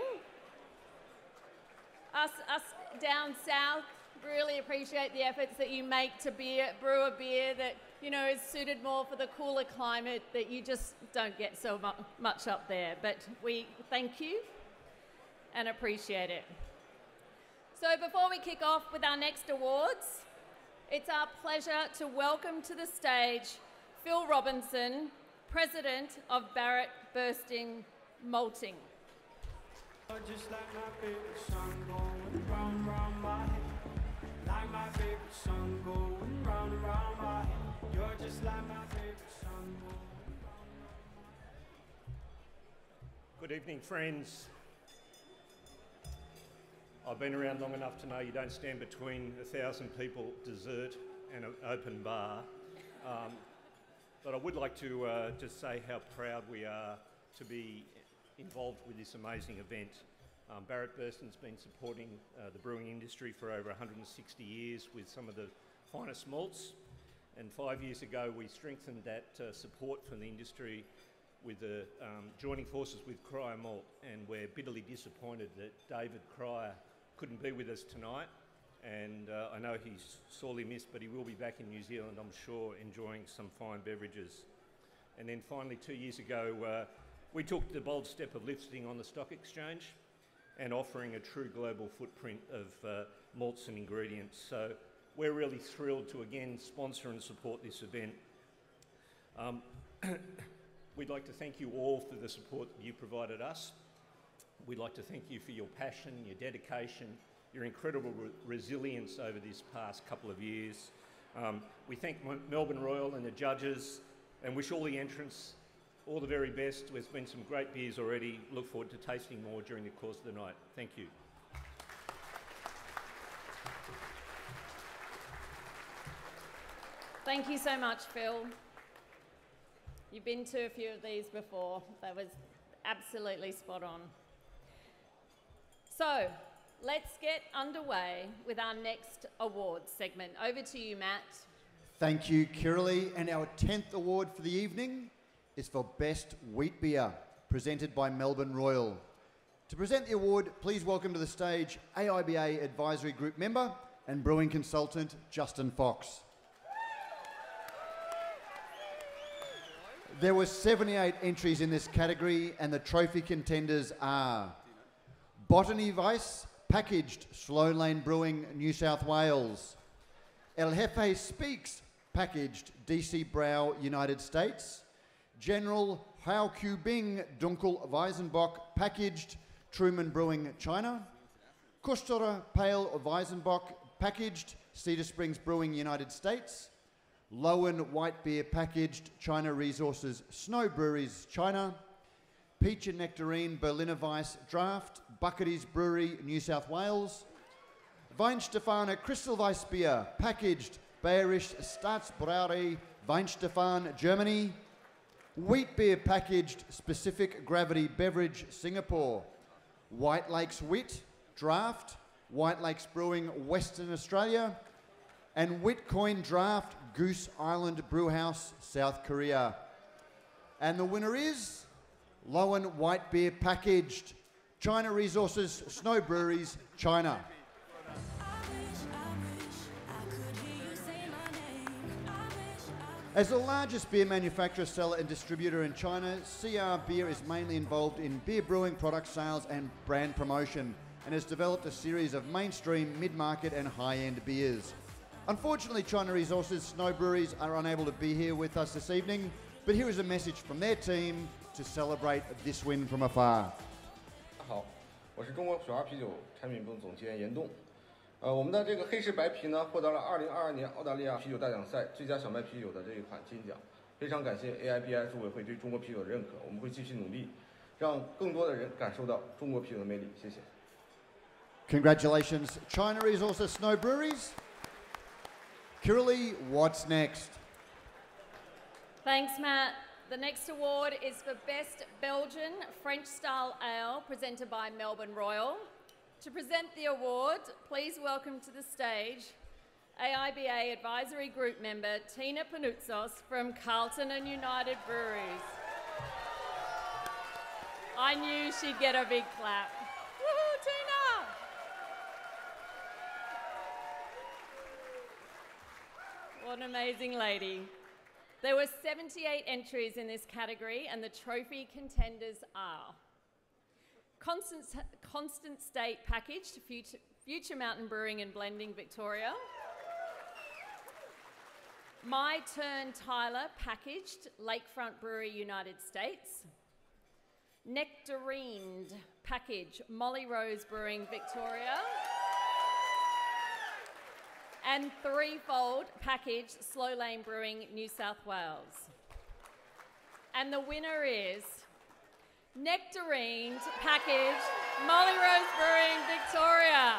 S2: Us down south really appreciate the efforts that you make to brew a beer that, you know, is suited more for the cooler climate that you just don't get so much up there. But we thank you and appreciate it. So before we kick off with our next awards, it's our pleasure to welcome to the stage Phil Robinson, President of Barrett Bursting Malting.
S8: Just like my favorite song going round, round my head. Like my favorite song going round and round my head. You're just like my favorite song going round and round my head.
S3: Good evening, friends. I've been around long enough to know you don't stand between 1,000 people, dessert and an open bar. But I would like to just say how proud we are to be involved with this amazing event. Barrett Burston's been supporting the brewing industry for over 160 years with some of the finest malts, and 5 years ago we strengthened that support from the industry with joining forces with Cryer Malt, and we're bitterly disappointed that David Cryer couldn't be with us tonight,
S15: and I know he's sorely missed, but he will be back in New Zealand, I'm sure, enjoying some fine beverages. And then finally, 2 years ago, we took the bold step of listing on the stock exchange and offering a true global footprint of malts and ingredients. So we're really thrilled to again sponsor and support this event. We'd like to thank you all for the support that you provided us. We'd like to thank you for your passion, your dedication, your incredible resilience over this past couple of years. We thank Melbourne Royal and the judges and wish all the entrants all the very best. There's been some great beers already. Look forward to tasting more during the course of the night. Thank you.
S2: Thank you so much, Phil. You've been to a few of these before. That was absolutely spot on. So, let's get underway with our next awards segment. Over to you, Matt.
S1: Thank you, Kiralee. And our 10th award for the evening is for Best Wheat Beer, presented by Melbourne Royal. To present the award, please welcome to the stage AIBA Advisory Group member and brewing consultant, Justin Fox. There were 78 entries in this category, and the trophy contenders are Botany Vice, packaged Sloan Lane Brewing, New South Wales. El Jefe Speaks, packaged DC Brau, United States. General Hao Q Bing Dunkel Weizenbock, packaged Truman Brewing, China. Kustora Pale Weizenbock, packaged Cedar Springs Brewing, United States. Lowen White Beer, packaged China Resources Snow Breweries, China. Peach and Nectarine Berliner Weiss Draft, Bucketies Brewery, New South Wales. Weinstefane Crystal Weiss Beer, packaged Bayerisch Staatsbrauerei, Weinstefan, Germany. Wheat Beer, packaged Specific Gravity Beverage, Singapore. White Lakes Wit, Draft, White Lakes Brewing, Western Australia. And Witcoin Draft, Goose Island Brewhouse, South Korea. And the winner is Lowen White Beer, packaged China Resources Snow Breweries, China. As the largest beer manufacturer, seller and distributor in China, CR Beer is mainly involved in beer brewing, product sales and brand promotion, and has developed a series of mainstream, mid-market and high-end beers. Unfortunately, China Resources Snow Breweries are unable to be here with us this evening, but here is a message from their team to celebrate this win from afar.
S16: 好，我是中国雪花啤酒产品部总监严栋。我们的这个黑石白啤呢，获得了2022年澳大利亚啤酒大奖赛最佳小麦啤酒的这一款金奖。非常感谢 AIBI 组委会对中国啤酒的认可，我们会继续努力，让更多的人感受到中国啤酒的魅力。谢谢。
S1: Congratulations, China Resources Snow Breweries. Kiralee, what's next?
S2: Thanks, Matt. The next award is for Best Belgian French-style ale, presented by Melbourne Royal. To present the award, please welcome to the stage AIBA Advisory Group member Tina Panoutsos from Carlton and United Breweries. I knew she'd get a big clap. Woohoo, Tina! What an amazing lady. There were 78 entries in this category, and the trophy contenders are Constant State packaged, Future Mountain Brewing and Blending, Victoria. My Turn Tyler packaged, Lakefront Brewery, United States. Nectarined package, Molly Rose Brewing, Victoria. And Threefold package, Slow Lane Brewing, New South Wales. And the winner is Nectarined package, Molly Rose Brewing, Victoria.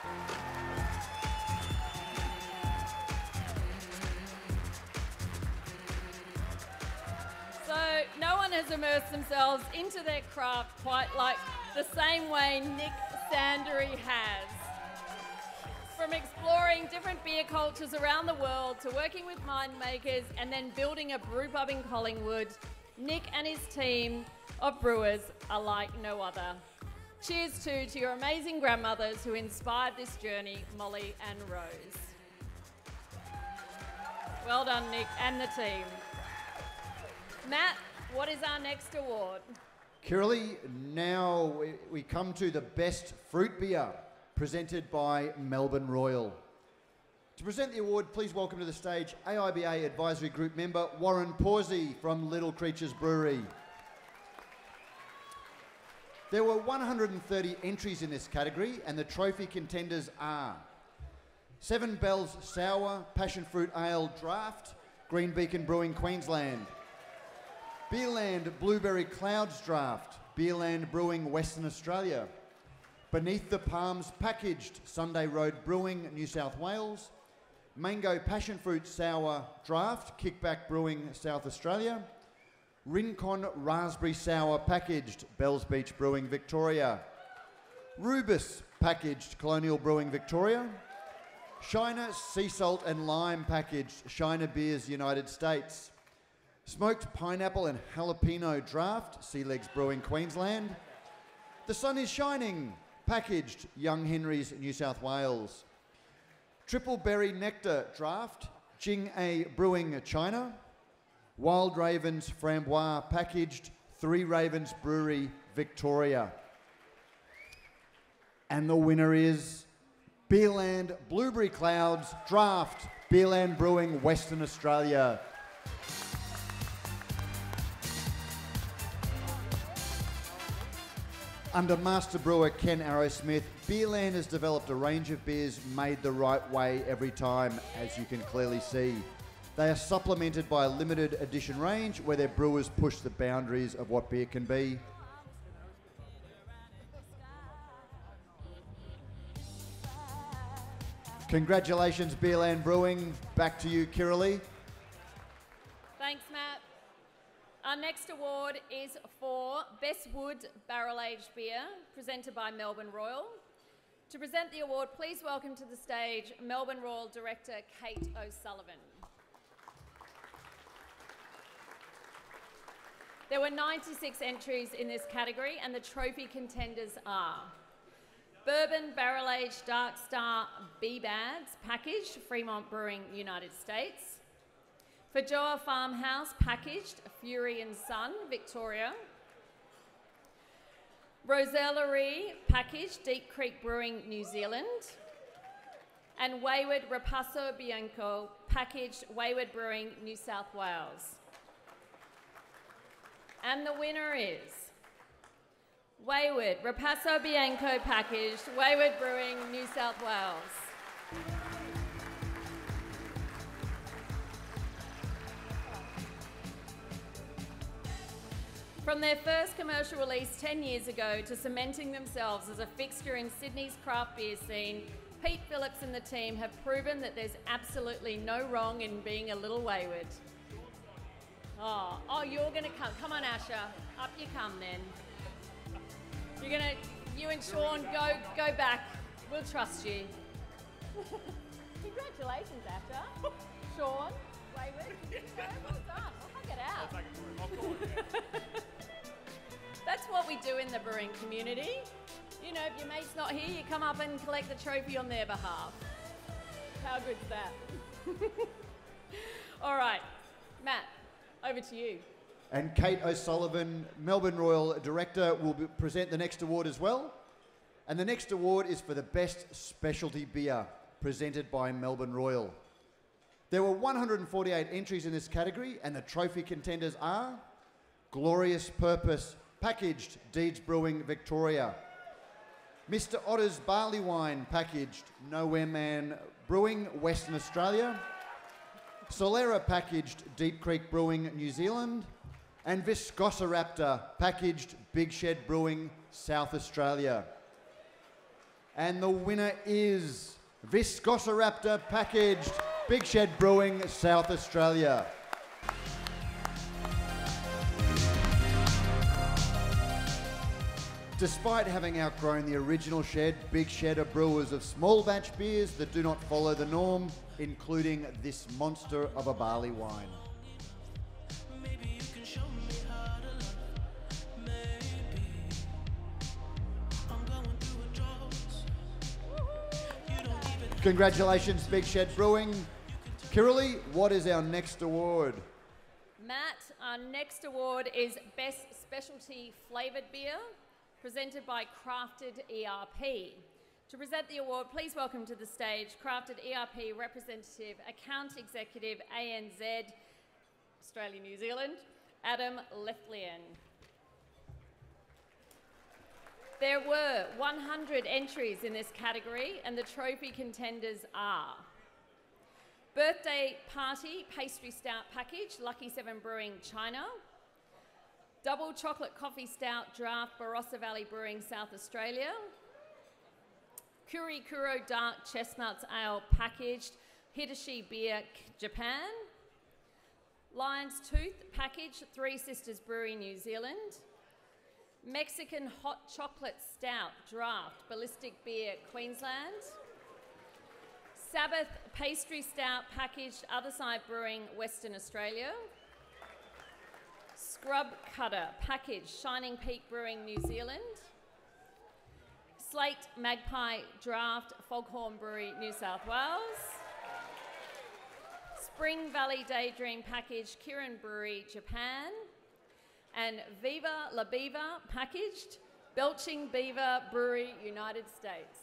S2: So no one has immersed themselves into their craft quite like the same way Nick Sandery has. From exploring different beer cultures around the world to working with winemakers and then building a brew pub in Collingwood, Nick and his team of brewers are like no other. Cheers too to your amazing grandmothers who inspired this journey, Molly and Rose. Well done, Nick and the team. Matt, what is our next award?
S1: Kirralie, now we come to the best fruit beer, presented by Melbourne Royal. To present the award, please welcome to the stage AIBA Advisory Group member Warren Pawsey from Little Creatures Brewery. There were 130 entries in this category, and the trophy contenders are Seven Bells Sour Passion Fruit Ale Draft, Green Beacon Brewing, Queensland. Beerland Blueberry Clouds Draft, Beerland Brewing, Western Australia. Beneath the Palms Packaged, Sunday Road Brewing, New South Wales. Mango Passion Fruit Sour Draft, Kickback Brewing, South Australia. Rincon Raspberry Sour Packaged, Bells Beach Brewing, Victoria. Rubus Packaged, Colonial Brewing, Victoria. Shiner Sea Salt and Lime Packaged, Shiner Beers, United States. Smoked Pineapple and Jalapeno Draft, Sea Legs Brewing, Queensland. The Sun is Shining Packaged, Young Henry's, New South Wales. Triple Berry Nectar Draft, Jing A Brewing, China. Wild Ravens Framboise Packaged, Three Ravens Brewery, Victoria. And the winner is Beerland Blueberry Clouds Draft, Beerland Brewing, Western Australia. Under master brewer Ken Arrowsmith, Beerland has developed a range of beers made the right way every time, as you can clearly see. They are supplemented by a limited edition range where their brewers push the boundaries of what beer can be. Congratulations, Beerland Brewing. Back to you, Kirralie.
S2: Thanks, Matt. Our next award is for Best Wood Barrel Aged Beer, presented by Melbourne Royal. To present the award, please welcome to the stage Melbourne Royal Director Kate O'Sullivan. There were 96 entries in this category, and the trophy contenders are Bourbon Barrel Aged Dark Star B-Bads packaged, Fremont Brewing, United States. Fajoa Farmhouse packaged, Fury and Sun, Victoria. Rosellerie packaged, Deep Creek Brewing, New Zealand. And Wayward Rapasso Bianco packaged, Wayward Brewing, New South Wales. And the winner is Wayward Rapasso Bianco packaged, Wayward Brewing, New South Wales. From their first commercial release 10 years ago to cementing themselves as a fixture in Sydney's craft beer scene, Pete Phillips and the team have proven that there's absolutely no wrong in being a little wayward. Oh, you're gonna come. Come on, Asher. Up you come then. You and Sean, go back. We'll trust you. Congratulations, Asher. Sean, wayward. Well done. I'll hug it out. That's what we do in the brewing community. You know, if your mate's not here, you come up and collect the trophy on their behalf. How good's that? All right, Matt, over to you.
S1: And Kate O'Sullivan, Melbourne Royal Director, will present the next award as well. And the next award is for the Best Specialty Beer, presented by Melbourne Royal. There were 148 entries in this category, and the trophy contenders are Glorious Purpose Packaged, Deeds Brewing, Victoria. Mr. Otter's Barley Wine Packaged, Nowhere Man Brewing, Western Australia. Solera Packaged, Deep Creek Brewing, New Zealand. And Viscosiraptor Packaged, Big Shed Brewing, South Australia. And the winner is Viscosiraptor Packaged, Big Shed Brewing, South Australia. Despite having outgrown the original shed, Big Shed are brewers of small batch beers that do not follow the norm, including this monster of a barley wine.
S9: I'm
S1: Congratulations, Big Shed Brewing. Kirralie, what is our next award?
S2: Matt, our next award is Best Specialty Flavoured Beer, presented by Crafted ERP. To present the award, please welcome to the stage Crafted ERP Representative, Account Executive, ANZ, Australia, New Zealand, Adam Leflian. There were 100 entries in this category, and the trophy contenders are Birthday Party Pastry Stout Package, Lucky 7 Brewing, China. Double Chocolate Coffee Stout Draft, Barossa Valley Brewing, South Australia. Kuri Kuro Dark Chestnuts Ale Packaged, Hideshi Beer, Japan. Lion's Tooth Package, Three Sisters Brewery, New Zealand. Mexican Hot Chocolate Stout Draft, Ballistic Beer, Queensland. Sabbath Pastry Stout Packaged, Other Side Brewing, Western Australia. Scrub Cutter Packaged, Shining Peak Brewing, New Zealand. Slate Magpie Draft, Foghorn Brewery, New South Wales. Spring Valley Daydream Packaged, Kirin Brewery, Japan. And Viva La Beaver Packaged, Belching Beaver Brewery, United States.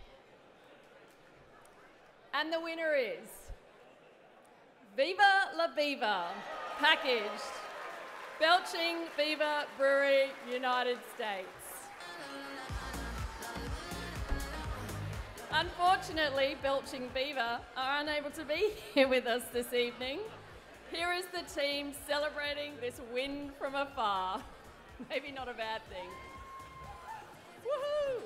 S2: And the winner is Viva La Beaver Packaged, Belching Beaver Brewery, United States. Unfortunately, Belching Beaver are unable to be here with us this evening. Here is the team celebrating this win from afar. Maybe not a bad thing. Woohoo!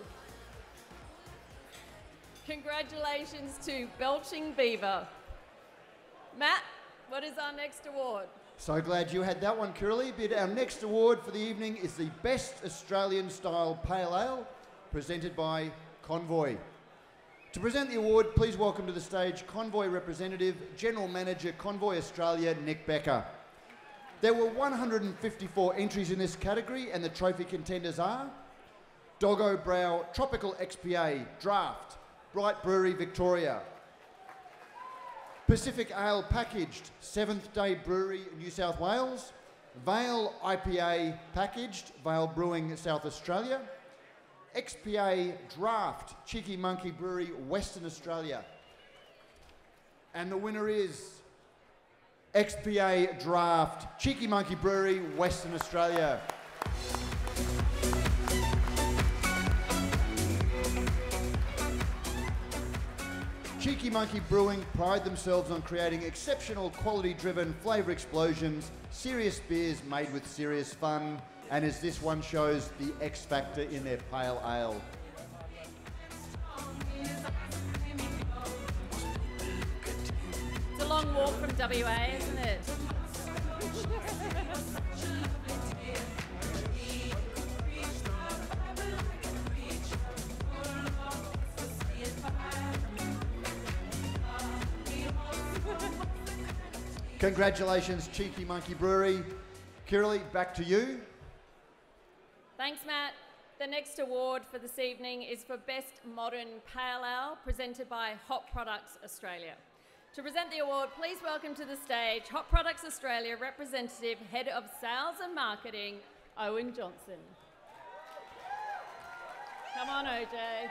S2: Congratulations to Belching Beaver. Matt, what is our next award?
S1: So glad you had that one, Kirralie. But our next award for the evening is the Best Australian Style Pale Ale, presented by Convoy. To present the award, please welcome to the stage Convoy Representative, General Manager, Convoy Australia, Nick Becker. There were 154 entries in this category, and the trophy contenders are Doggo Brow Tropical XPA Draft, Bright Brewery, Victoria. Pacific Ale Packaged, Seventh Day Brewery, New South Wales. Vale IPA Packaged, Vale Brewing, South Australia. XPA Draft, Cheeky Monkey Brewery, Western Australia. And the winner is XPA Draft, Cheeky Monkey Brewery, Western Australia. Cheeky Monkey Brewing pride themselves on creating exceptional quality-driven flavour explosions, serious beers made with serious fun, and as this one shows, the X factor in their pale ale.
S2: It's a long walk from WA, isn't it?
S1: Congratulations, Cheeky Monkey Brewery. Kirralie, back to you.
S2: Thanks, Matt. The next award for this evening is for Best Modern Pale Ale, presented by Hot Products Australia. To present the award, please welcome to the stage Hot Products Australia Representative, Head of Sales and Marketing, Owen Johnson. Come on, OJ.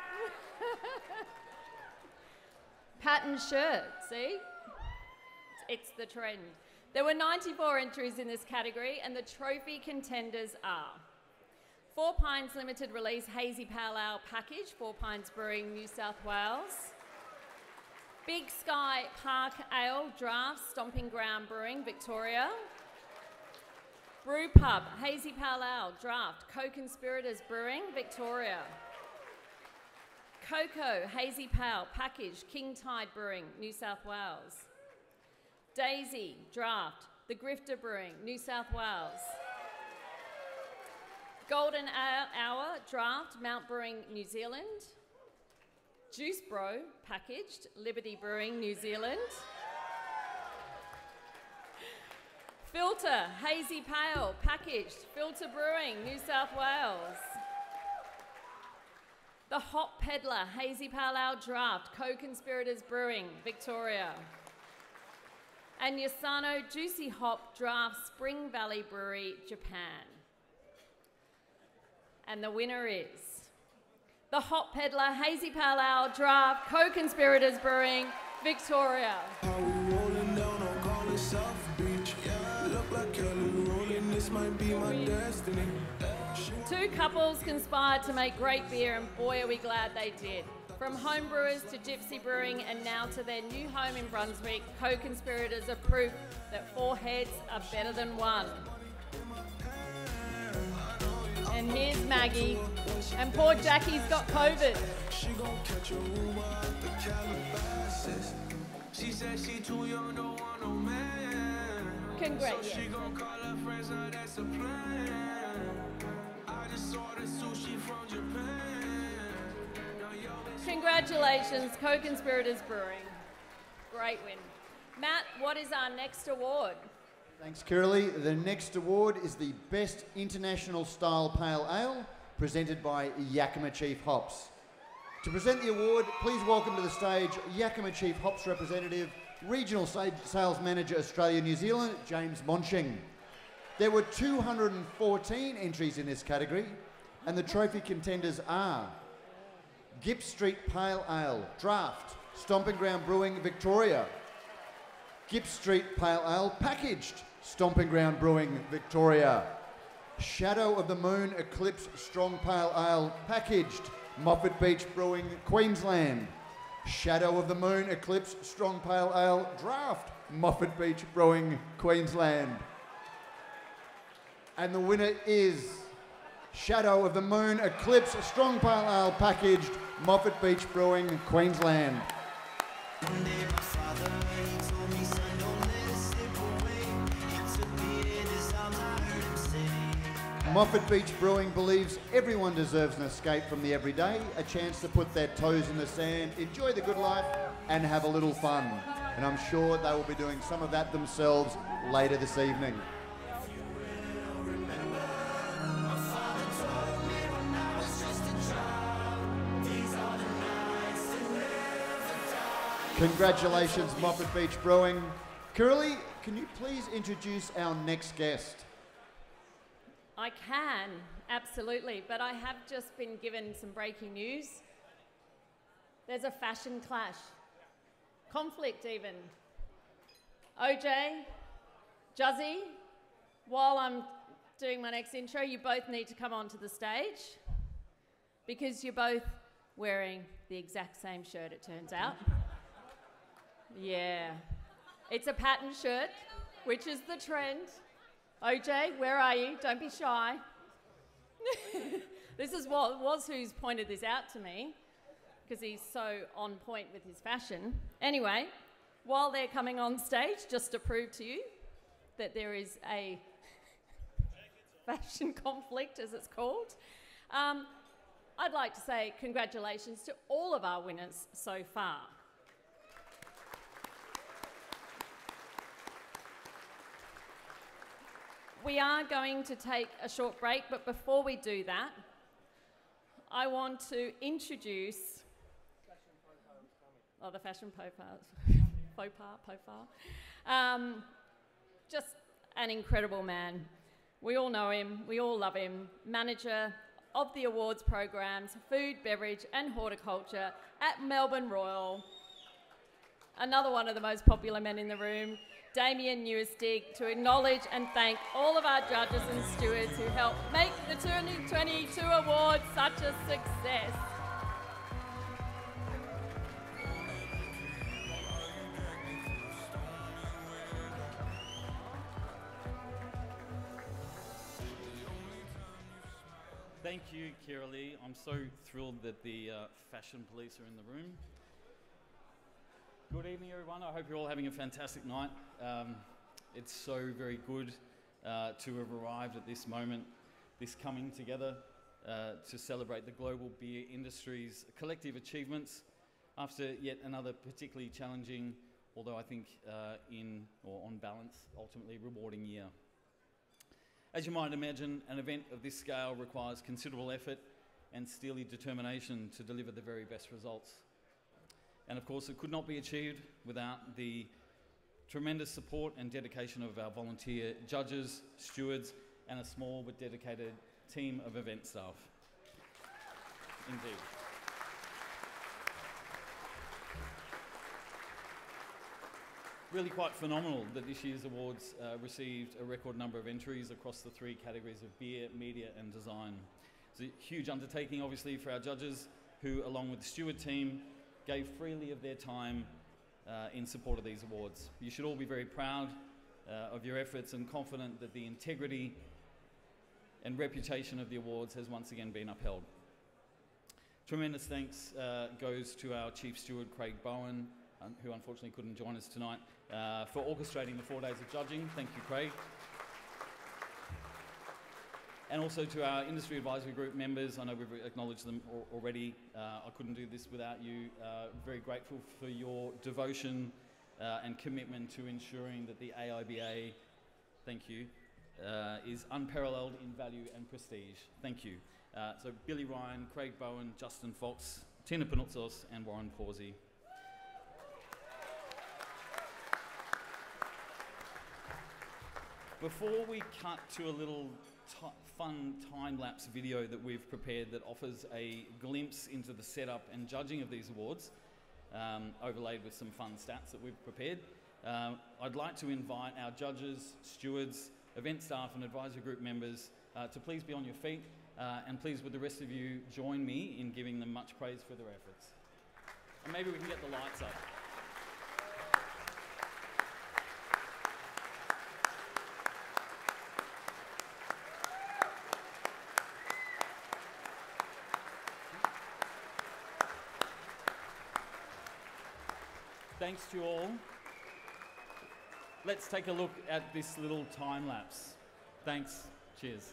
S2: Pattern shirt, see? It's the trend. There were 94 entries in this category, and the trophy contenders are Four Pines Limited Release Hazy Pale Ale Package, Four Pines Brewing, New South Wales. Big Sky Park Ale Draft, Stomping Ground Brewing, Victoria. Brew Pub Hazy Pale Ale Draft, Co-Conspirators Brewing, Victoria. Cocoa Hazy Pale Package, King Tide Brewing, New South Wales. Daisy Draft, The Grifter Brewing, New South Wales. Golden Hour Draft, Mount Brewing, New Zealand. Juice Bro Packaged, Liberty Brewing, New Zealand. Filter Hazy Pale Packaged, Filter Brewing, New South Wales. The Hop Peddler Hazy Pale Ale Draft, Co-Conspirators Brewing, Victoria. And Yasano Juicy Hop Draft, Spring Valley Brewery, Japan. And the winner is the Hop Peddler Hazy Pale Ale Draft, Co-Conspirators Brewing, Victoria. Two couples conspired to make great beer, and boy are we glad they did. From home brewers to Gypsy Brewing and now to their new home in Brunswick, co-conspirators are proof that four heads are better than one. And here's Maggie, and poor Jackie's got COVID.
S8: She said she too young, don't want no man.
S2: Congrats.
S8: So she gon' call her friends, now that's a plan. I just ordered sushi from Japan.
S2: Congratulations, Co-Conspirators Brewing. Great win. Matt, what is our next award?
S1: Thanks, Kirley. The next award is the Best International Style Pale Ale, presented by Yakima Chief Hops. To present the award, please welcome to the stage Yakima Chief Hops representative, Regional Sales Manager Australia New Zealand, James Monching. There were 214 entries in this category, and the trophy contenders are Gipp Street Pale Ale, Draft, Stomping Ground Brewing, Victoria. Gipp Street Pale Ale, Packaged, Stomping Ground Brewing, Victoria. Shadow of the Moon Eclipse Strong Pale Ale, Packaged, Moffat Beach Brewing, Queensland. Shadow of the Moon Eclipse Strong Pale Ale, Draft, Moffat Beach Brewing, Queensland. And the winner is Shadow of the Moon Eclipse Strong Pale Ale, Packaged, Moffat Beach Brewing, Queensland. Moffat Beach Brewing believes everyone deserves an escape from the everyday, a chance to put their toes in the sand, enjoy the good life, and have a little fun. And I'm sure they will be doing some of that themselves later this evening. Congratulations, Moffat Beach Brewing. Curly, can you please introduce our next guest?
S2: I can, absolutely, but I have just been given some breaking news. There's a fashion clash. Conflict even. OJ, Juzzy, while I'm doing my next intro, you both need to come onto the stage because you're both wearing the exact same shirt, it turns out. Yeah. It's a pattern shirt, which is the trend. OJ, where are you? Don't be shy. This is was who's pointed this out to me because he's so on point with his fashion. Anyway, while they're coming on stage, just to prove to you that there is a fashion conflict, as it's called, I'd like to say congratulations to all of our winners so far. We are going to take a short break, but before we do that, I want to introduce... Oh, the fashion faux pas. Just an incredible man. We all know him, we all love him. Manager of the awards programs, food, beverage and horticulture at Melbourne Royal. Another one of the most popular men in the room, Damien Newestig, to acknowledge and thank all of our judges and stewards who helped make the 2022 awards such a success.
S17: Thank you, Kiralee. I'm so thrilled that the fashion police are in the room. Good evening, everyone. I hope you're all having a fantastic night. It's so very good to have arrived at this moment, this coming together to celebrate the global beer industry's collective achievements after yet another particularly challenging, although I think on balance, ultimately rewarding year. As you might imagine, an event of this scale requires considerable effort and steely determination to deliver the very best results. And of course, it could not be achieved without the tremendous support and dedication of our volunteer judges, stewards, and a small but dedicated team of event staff. Indeed. Really quite phenomenal that this year's awards received a record number of entries across the 3 categories of beer, media and design. It's a huge undertaking obviously for our judges who, along with the steward team, gave freely of their time in support of these awards. You should all be very proud of your efforts and confident that the integrity and reputation of the awards has once again been upheld. Tremendous thanks goes to our Chief Steward, Craig Bowen, who unfortunately couldn't join us tonight, for orchestrating the 4 days of judging. Thank you, Craig. And also to our Industry Advisory Group members. I know we've acknowledged them already. I couldn't do this without you. Very grateful for your devotion and commitment to ensuring that the AIBA, thank you, is unparalleled in value and prestige. Thank you. So Billy Ryan, Craig Bowen, Justin Fox, Tina Panutzos and Warren Pawsey. Before we cut to a little fun time-lapse video that we've prepared that offers a glimpse into the setup and judging of these awards, overlaid with some fun stats that we've prepared, I'd like to invite our judges, stewards, event staff and advisory group members to please be on your feet and please would the rest of you join me in giving them much praise for their efforts. And maybe we can get the lights up. Thanks to you all. Let's take a look at this little time lapse. Thanks. Cheers.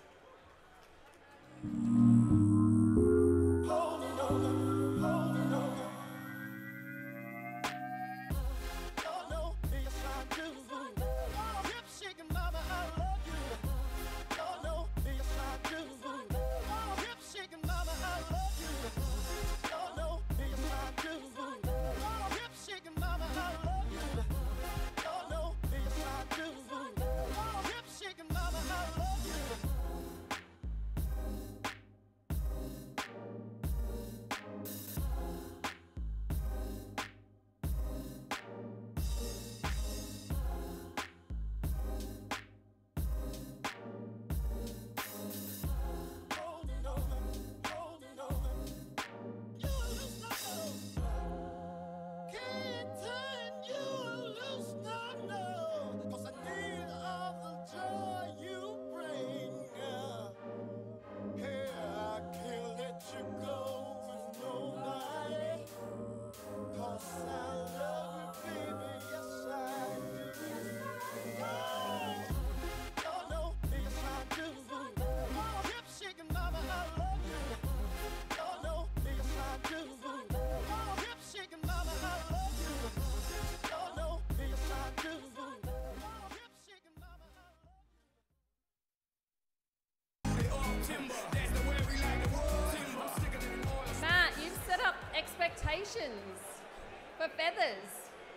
S2: Matt, you've set up expectations for feathers.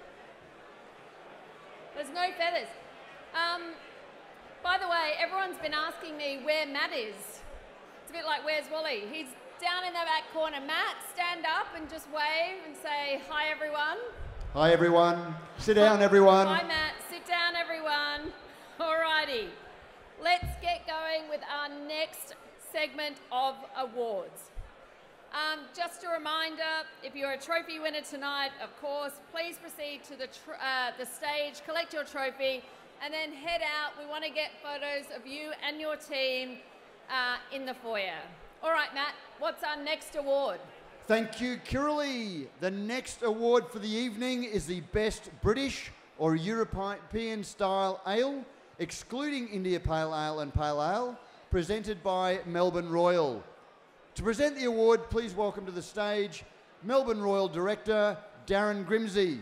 S2: There's no feathers. By the way, everyone's been asking me where Matt is. It's a bit like, where's Wally? He's down in the back corner. Matt, stand up and just wave and say, hi, everyone.
S1: Hi, everyone. Sit down, everyone.
S2: Hi, Matt. Sit down, everyone. Alrighty. Let's get going with our next segment of awards. Just a reminder, if you're a trophy winner tonight, of course, please proceed to the stage, collect your trophy, and then head out. We want to get photos of you and your team in the foyer. All right, Matt, what's our next award?
S1: Thank you, Kiralee. The next award for the evening is the Best British or European Style Ale, excluding India Pale Ale and Pale Ale, presented by Melbourne Royal. To present the award, please welcome to the stage Melbourne Royal Director Darren Grimsey.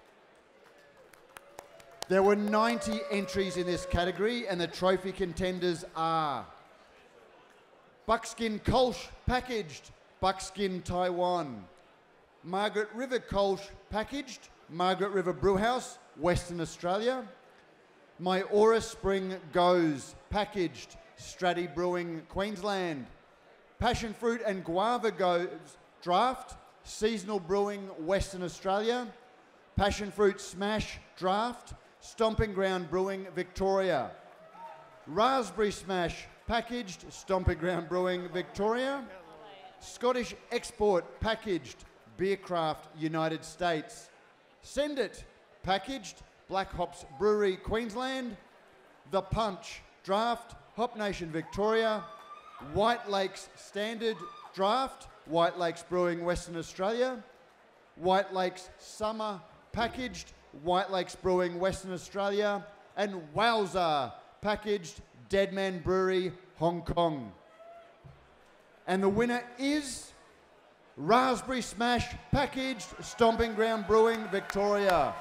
S1: There were 90 entries in this category and the trophy contenders are Buckskin Kolsch packaged, Buckskin Taiwan. Margaret River Kolsch packaged, Margaret River Brewhouse, Western Australia. My Aura Spring Goes packaged, Stratty Brewing, Queensland. Passion Fruit and Guava Goes Draft, Seasonal Brewing, Western Australia. Passion Fruit Smash Draft, Stomping Ground Brewing, Victoria. Raspberry Smash packaged, Stomping Ground Brewing, Victoria. Scottish Export packaged, Beercraft, United States. Send It packaged, Black Hops Brewery, Queensland. The Punch Draft, Hop Nation, Victoria. White Lakes Standard Draft, White Lakes Brewing, Western Australia. White Lakes Summer packaged, White Lakes Brewing, Western Australia. And Wowza packaged, Deadman Brewery, Hong Kong. And the winner is Raspberry Smash packaged, Stomping Ground Brewing, Victoria.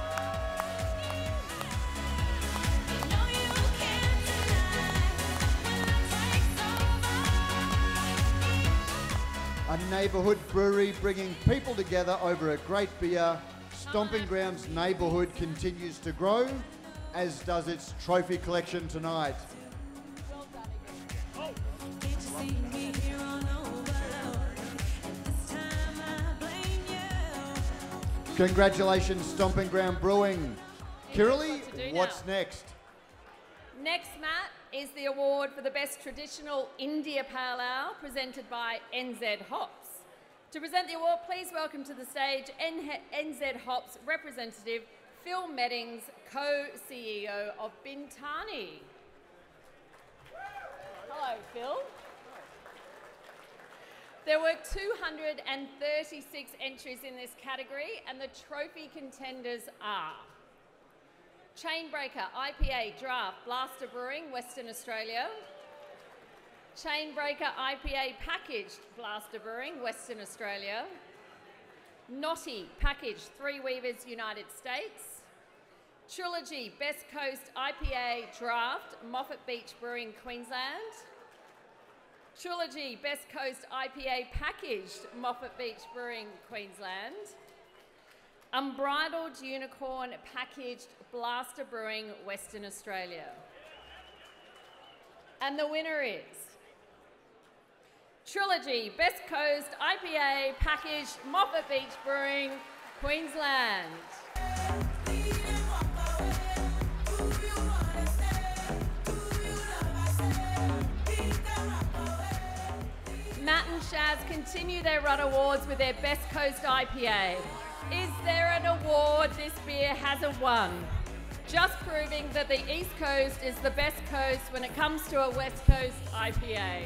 S1: A neighbourhood brewery bringing people together over a great beer. Stomping Grounds neighbourhood continues to grow, as does its trophy collection tonight. Congratulations, Stomping Ground Brewing. Kirralie, what's next?
S2: Next, Matt, is the award for the Best Traditional India Pale Ale, presented by NZ Hops. To present the award, please welcome to the stage NZ Hops representative Phil Meddings, co-CEO of Bintani. Hello, Phil. There were 236 entries in this category, and the trophy contenders are Chainbreaker IPA Draft, Blaster Brewing, Western Australia. Chainbreaker IPA Packaged, Blaster Brewing, Western Australia. Naughty Packaged, Three Weavers, United States. Trilogy Best Coast IPA Draft, Moffat Beach Brewing, Queensland. Trilogy Best Coast IPA Packaged, Moffat Beach Brewing, Queensland. Unbridled Unicorn Packaged, Blaster Brewing, Western Australia. And the winner is Trilogy Best Coast IPA Packaged, Moffat Beach Brewing, Queensland. Matt and Shaz continue their run awards with their Best Coast IPA. Is there an award this beer hasn't won? Just proving that the East Coast is the best coast when it comes to a West Coast IPA.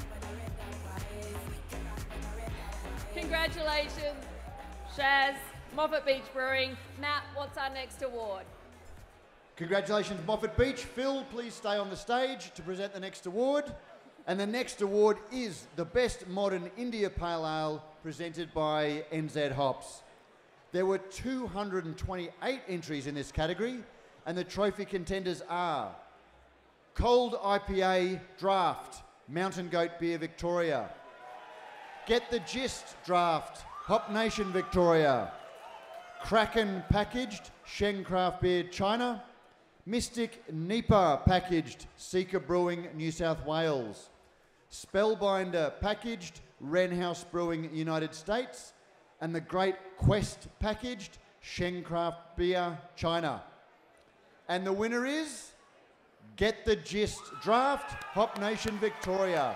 S2: Congratulations, Shaz, Moffat Beach Brewing. Matt, what's our next award?
S1: Congratulations, Moffat Beach. Phil, please stay on the stage to present the next award. And the next award is the Best Modern India Pale Ale, presented by NZ Hops. There were 228 entries in this category, and the trophy contenders are Cold IPA Draft, Mountain Goat Beer, Victoria. Get the Gist Draft, Hop Nation, Victoria. Kraken Packaged, Sheng Craft Beer, China. Mystic Nipa Packaged, Seeker Brewing, New South Wales. Spellbinder Packaged, Wren House Brewing, United States. And the Great Quest Packaged, Sheng Craft Beer, China. And the winner is Get the Gist Draft, Hop Nation, Victoria.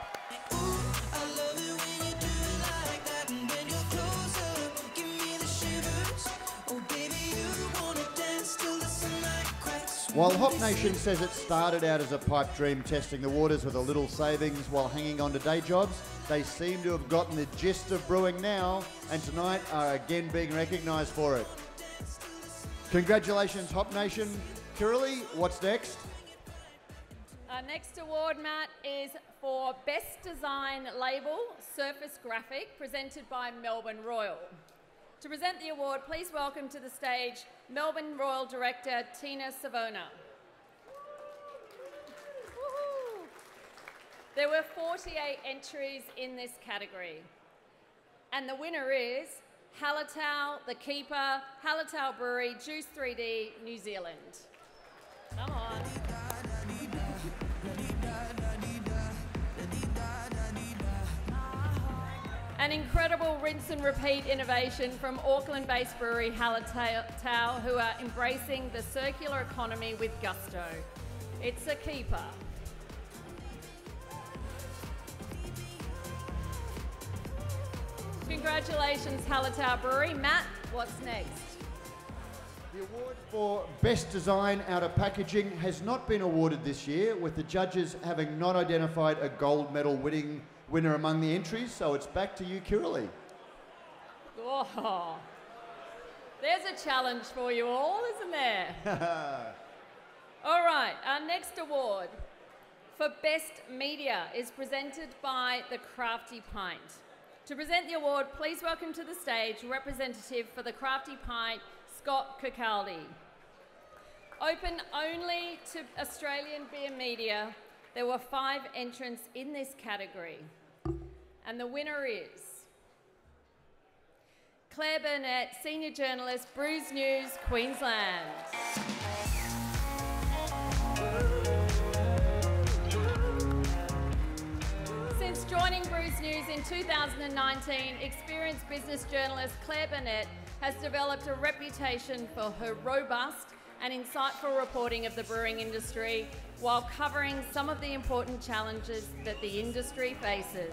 S1: While Hop Nation says it started out as a pipe dream, testing the waters with a little savings while hanging on to day jobs, they seem to have gotten the gist of brewing now, and tonight are again being recognised for it. Congratulations, Hop Nation. Kirralie, what's next?
S2: Our next award, Matt, is for Best Design Label, Surface Graphic, presented by Melbourne Royal. To present the award, please welcome to the stage Melbourne Royal Director Tina Savona. There were 48 entries in this category. And the winner is Hallertau, the keeper, Hallertau Brewery, Juice 3D, New Zealand. Come on. An incredible rinse and repeat innovation from Auckland-based brewery Hallertau, who are embracing the circular economy with gusto. It's a keeper. Congratulations, Hallertau Brewery. Matt, what's next?
S1: The award for Best Design Out of Packaging has not been awarded this year, with the judges having not identified a gold medal winner among the entries, so it's back to you, Kiralee.
S2: Oh, there's a challenge for you all, isn't there? All right, our next award for Best Media is presented by the Crafty Pint. To present the award, please welcome to the stage representative for the Crafty Pint, Scott Kirkcaldy. Open only to Australian beer media, there were 5 entrants in this category. And the winner is Claire Burnett, Senior Journalist, Brews News, Queensland. Since joining Brews News in 2019, experienced business journalist Claire Burnett has developed a reputation for her robust and insightful reporting of the brewing industry while covering some of the important challenges that the industry faces.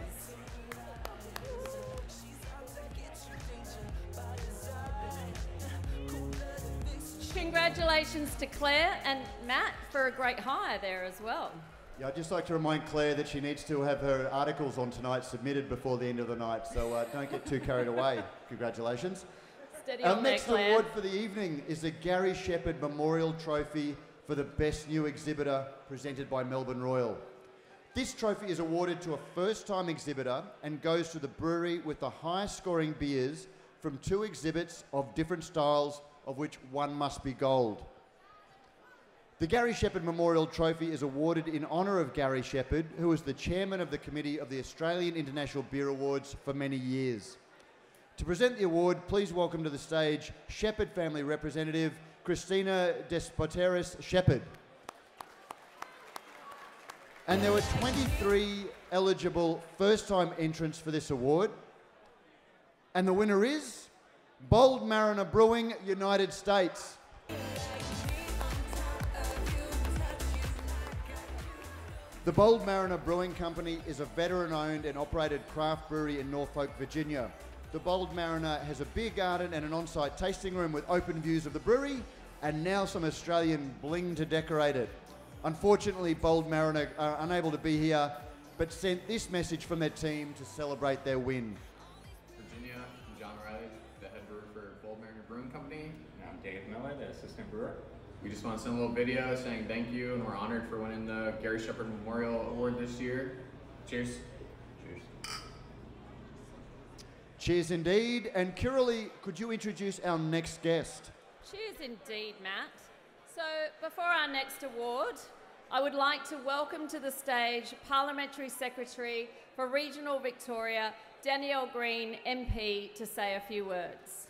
S2: Congratulations to Claire and Matt for a great hire there as well.
S1: Yeah, I'd just like to remind Claire that she needs to have her articles on tonight submitted before the end of the night, so don't get too carried away. Congratulations.
S2: Steady
S1: Our
S2: on there,
S1: next
S2: Claire.
S1: award for the evening is the Gary Shepherd Memorial Trophy for the Best New Exhibitor, presented by Melbourne Royal. This trophy is awarded to a first-time exhibitor and goes to the brewery with the highest scoring beers from 2 exhibits of different styles, of which one must be gold. The Gary Shepherd Memorial Trophy is awarded in honour of Gary Shepherd, who was the chairman of the committee of the Australian International Beer Awards for many years. To present the award, please welcome to the stage Shepherd family representative Christina Despoteris Shepherd. And there were 23 eligible first-time entrants for this award. And the winner is Bold Mariner Brewing, United States. The Bold Mariner Brewing Company is a veteran-owned and operated craft brewery in Norfolk, Virginia. The Bold Mariner has a beer garden and an on-site tasting room with open views of the brewery, and now some Australian bling to decorate it. Unfortunately, Bold Mariner are unable to be here, but sent this message from their team to celebrate their win.
S18: Virginia, I'm John Riley, the head brewer for Bold Mariner Brewing Company. And I'm Dave Miller, the assistant brewer. We just want to send a little video saying thank you, and we're honored for winning the Gary Shepherd Memorial Award this year. Cheers. Cheers.
S1: Cheers indeed. And Kiralee, could you introduce our next guest?
S2: Cheers indeed, Matt. So before our next award, I would like to welcome to the stage Parliamentary Secretary for Regional Victoria, Danielle Green, MP, to say a few words.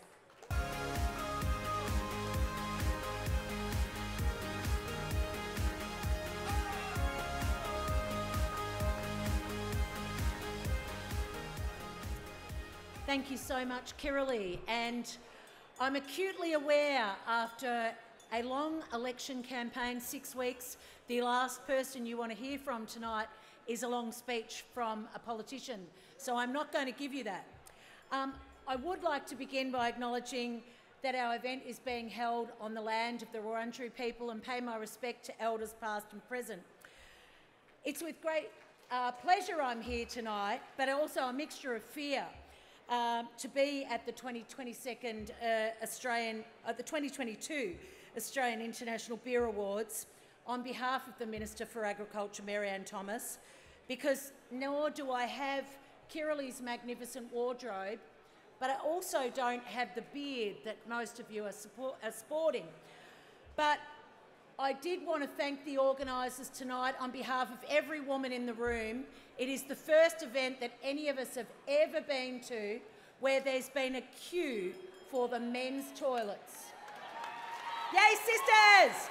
S19: Thank you so much, Kiralee. And I'm acutely aware after a long election campaign, 6 weeks, the last person you want to hear from tonight is a long speech from a politician. So I'm not going to give you that. I would like to begin by acknowledging that our event is being held on the land of the Wurundjeri people and pay my respect to elders past and present. It's with great pleasure I'm here tonight, but also a mixture of fear to be at the 2022 Australian International Beer Awards on behalf of the Minister for Agriculture, Mary-Ann Thomas, because nor do I have Kiralee's magnificent wardrobe, but I also don't have the beard that most of you are sporting. But I did want to thank the organisers tonight on behalf of every woman in the room. It is the first event that any of us have ever been to where there's been a queue for the men's toilets. Yay, sisters!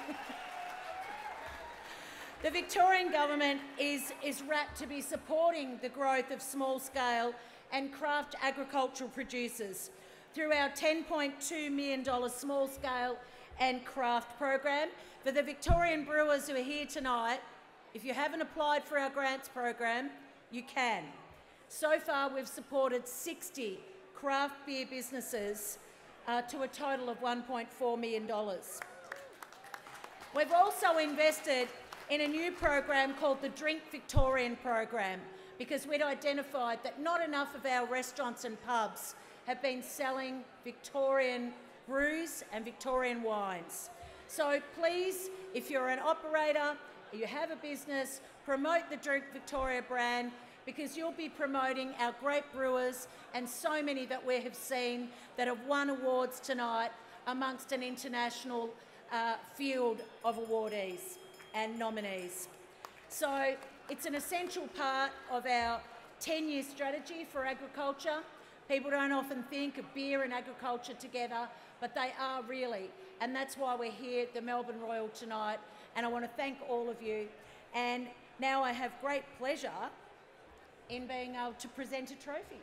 S19: The Victorian Government is rapt to be supporting the growth of small-scale and craft agricultural producers through our $10.2 million small-scale and craft program. For the Victorian brewers who are here tonight, if you haven't applied for our grants program, you can. So far, we've supported 60 craft beer businesses to a total of $1.4 million. We've also invested in a new program called the Drink Victorian program, because we'd identified that not enough of our restaurants and pubs have been selling Victorian brews and Victorian wines. So please, if you're an operator, or you have a business, promote the Drink Victoria brand, because you'll be promoting our great brewers and so many that we have seen that have won awards tonight amongst an international field of awardees and nominees. So it's an essential part of our 10-year strategy for agriculture. People don't often think of beer and agriculture together, but they are really, and that's why we're here at the Melbourne Royal tonight, and I want to thank all of you. And now I have great pleasure in being able to present a trophy.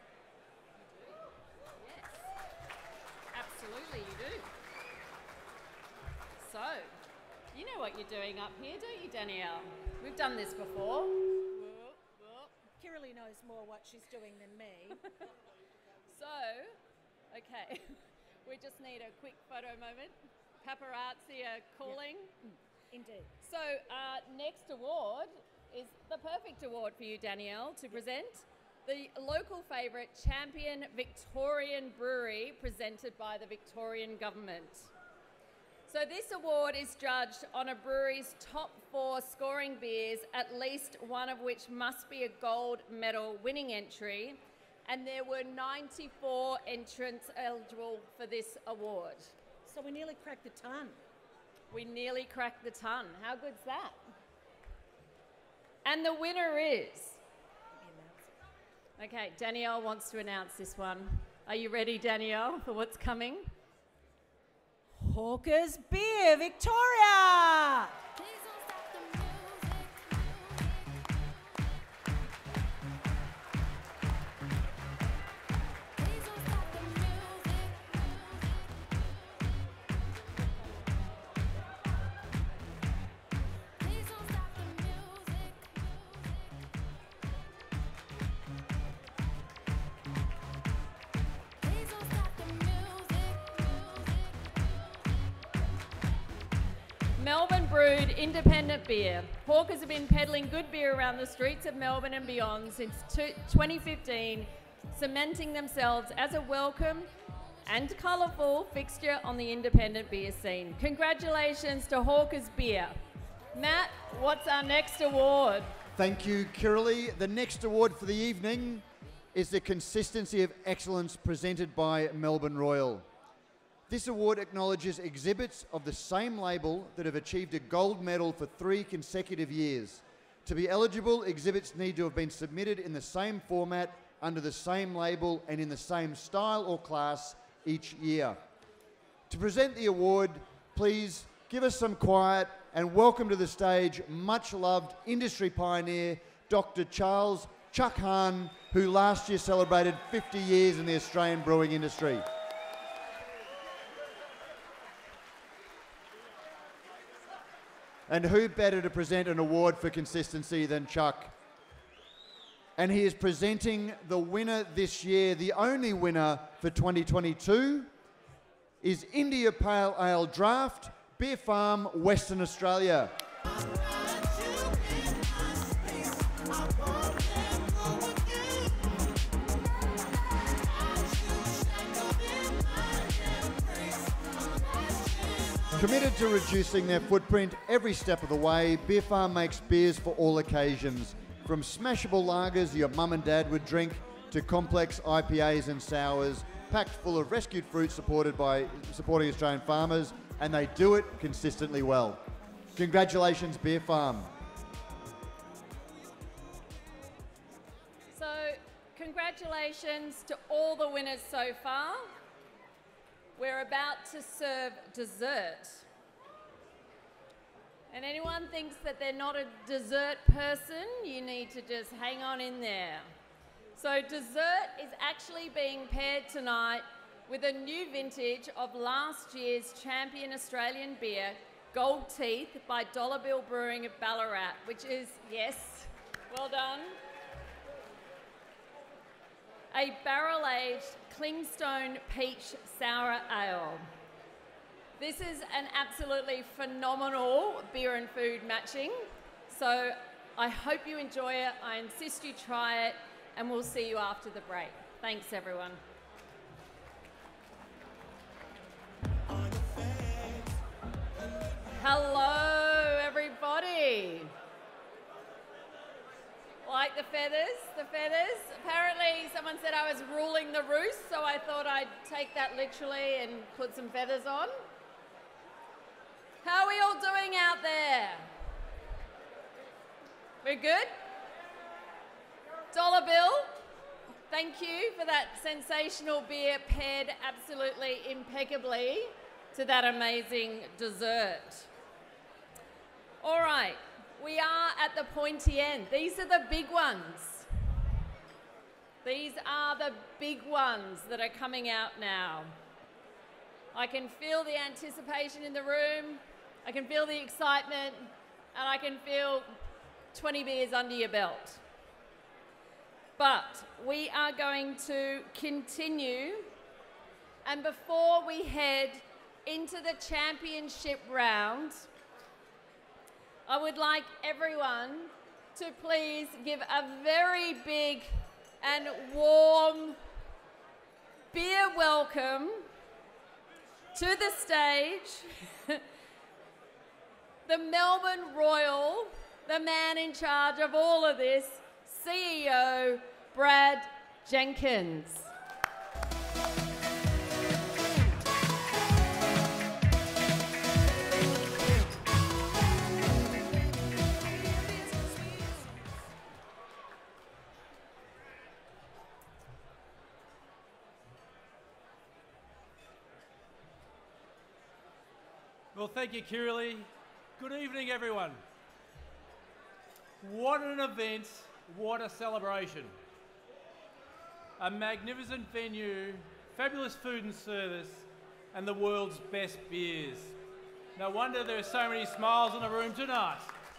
S2: Yes, absolutely you do. So, you know what you're doing up here, don't you, Danielle? We've done this before.
S19: Kirralie knows more what she's doing than me.
S2: So, okay, we just need a quick photo moment. Paparazzi are calling.
S19: Indeed.
S2: So, next award is the perfect award for you, Danielle, to present. The local favourite Champion Victorian Brewery, presented by the Victorian Government. So this award is judged on a brewery's top 4 scoring beers, at least one of which must be a gold medal winning entry, and there were 94 entrants eligible for this award.
S19: So we nearly cracked the ton.
S2: We nearly cracked the ton. How good's that? And the winner is... Okay, Danielle wants to announce this one. Are you ready, Danielle, for what's coming?
S19: Hawker's Beer Victoria!
S2: Melbourne brewed independent beer. Hawkers have been peddling good beer around the streets of Melbourne and beyond since 2015, cementing themselves as a welcome and colourful fixture on the independent beer scene. Congratulations to Hawkers Beer. Matt, what's our next award?
S1: Thank you, Kirralie. The next award for the evening is the Consistency of Excellence presented by Melbourne Royal. This award acknowledges exhibits of the same label that have achieved a gold medal for 3 consecutive years. To be eligible, exhibits need to have been submitted in the same format, under the same label, and in the same style or class each year. To present the award, please give us some quiet and welcome to the stage much-loved industry pioneer, Dr. Charles Chuck Hahn, who last year celebrated 50 years in the Australian brewing industry. And who better to present an award for consistency than Chuck? And he is presenting the winner this year. The only winner for 2022 is India Pale Ale Draft, Beer Farm, Western Australia. Committed to reducing their footprint every step of the way, Beer Farm makes beers for all occasions. From smashable lagers your mum and dad would drink to complex IPAs and sours, packed full of rescued fruit supporting Australian farmers, and they do it consistently well. Congratulations, Beer Farm.
S2: So, congratulations to all the winners so far. We're about to serve dessert. And anyone thinks that they're not a dessert person, you need to just hang on in there. So dessert is actually being paired tonight with a new vintage of last year's champion Australian beer, Gold Teeth by Dollar Bill Brewing of Ballarat, which is, yes, well done, a barrel-aged Clingstone Peach Sour Ale. This is an absolutely phenomenal beer and food matching, so I hope you enjoy it. I insist you try it, and we'll see you after the break. Thanks, everyone. Hello, everybody. Like the feathers? The feathers? Apparently someone said I was ruling the roost, so I thought I'd take that literally and put some feathers on. How are we all doing out there? We're good? Dollar Bill, thank you for that sensational beer paired absolutely impeccably to that amazing dessert. All right, we are at the pointy end. These are the big ones. These are the big ones that are coming out now. I can feel the anticipation in the room. I can feel the excitement, and I can feel 20 beers under your belt. But we are going to continue, and before we head into the championship round, I would like everyone to please give a very big and warm beer welcome to the stage, the Melbourne Royal, the man in charge of all of this, CEO Brad Jenkins.
S20: Well, thank you, Kirili. Good evening, everyone. What an event, what a celebration. A magnificent venue, fabulous food and service, and the world's best beers. No wonder there are so many smiles in the room tonight.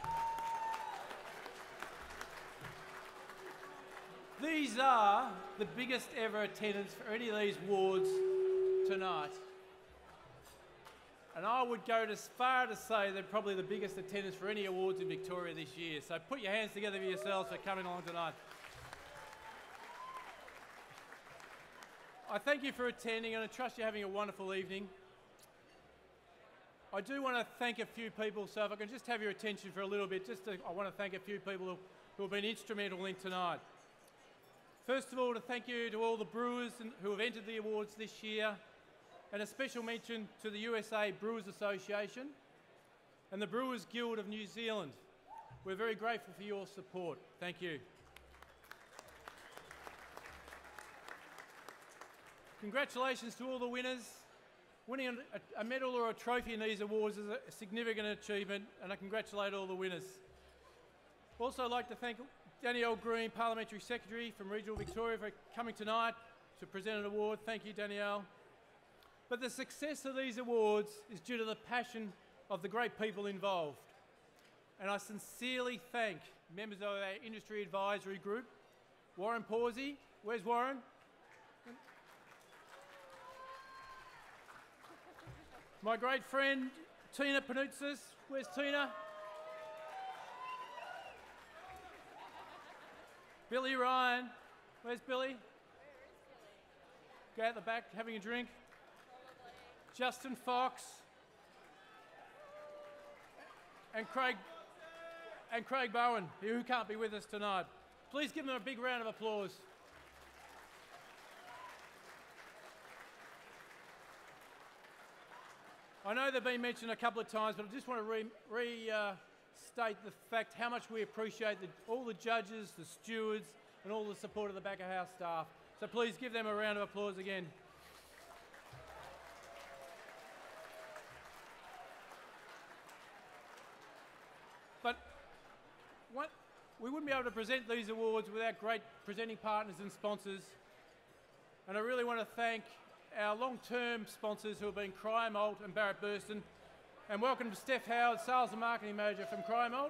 S20: These are the biggest ever attendance for any of these awards tonight. And I would go as far to say they're probably the biggest attendance for any awards in Victoria this year. So put your hands together for yourselves for coming along tonight. I thank you for attending, and I trust you're having a wonderful evening. I do want to thank a few people, so if I can just have your attention for a little bit, I want to thank a few people who have been instrumental in tonight. First of all, to thank you to all the brewers who have entered the awards this year, and a special mention to the USA Brewers Association and the Brewers Guild of New Zealand. We're very grateful for your support. Thank you. Congratulations to all the winners. Winning a medal or a trophy in these awards is a significant achievement, and I congratulate all the winners. Also, I'd like to thank Danielle Green, Parliamentary Secretary from Regional Victoria, for coming tonight to present an award. Thank you, Danielle. But the success of these awards is due to the passion of the great people involved. And I sincerely thank members of our Industry Advisory Group, Warren Pawsey. Where's Warren? My great friend, Tina Panutzis. Where's Tina? Billy Ryan. Where's Billy? Go out the back, having a drink. Justin Fox. And Craig Bowen, who can't be with us tonight. Please give them a big round of applause. I know they've been mentioned a couple of times, but I just want to restate the fact how much we appreciate all the judges, the stewards, and all the support of the back of house staff. So please give them a round of applause again. But we wouldn't be able to present these awards without great presenting partners and sponsors. And I really want to thank our long-term sponsors who have been Cryer Malt and Barrett Burston. And welcome to Steph Howard, Sales and Marketing Manager from Cryer Malt.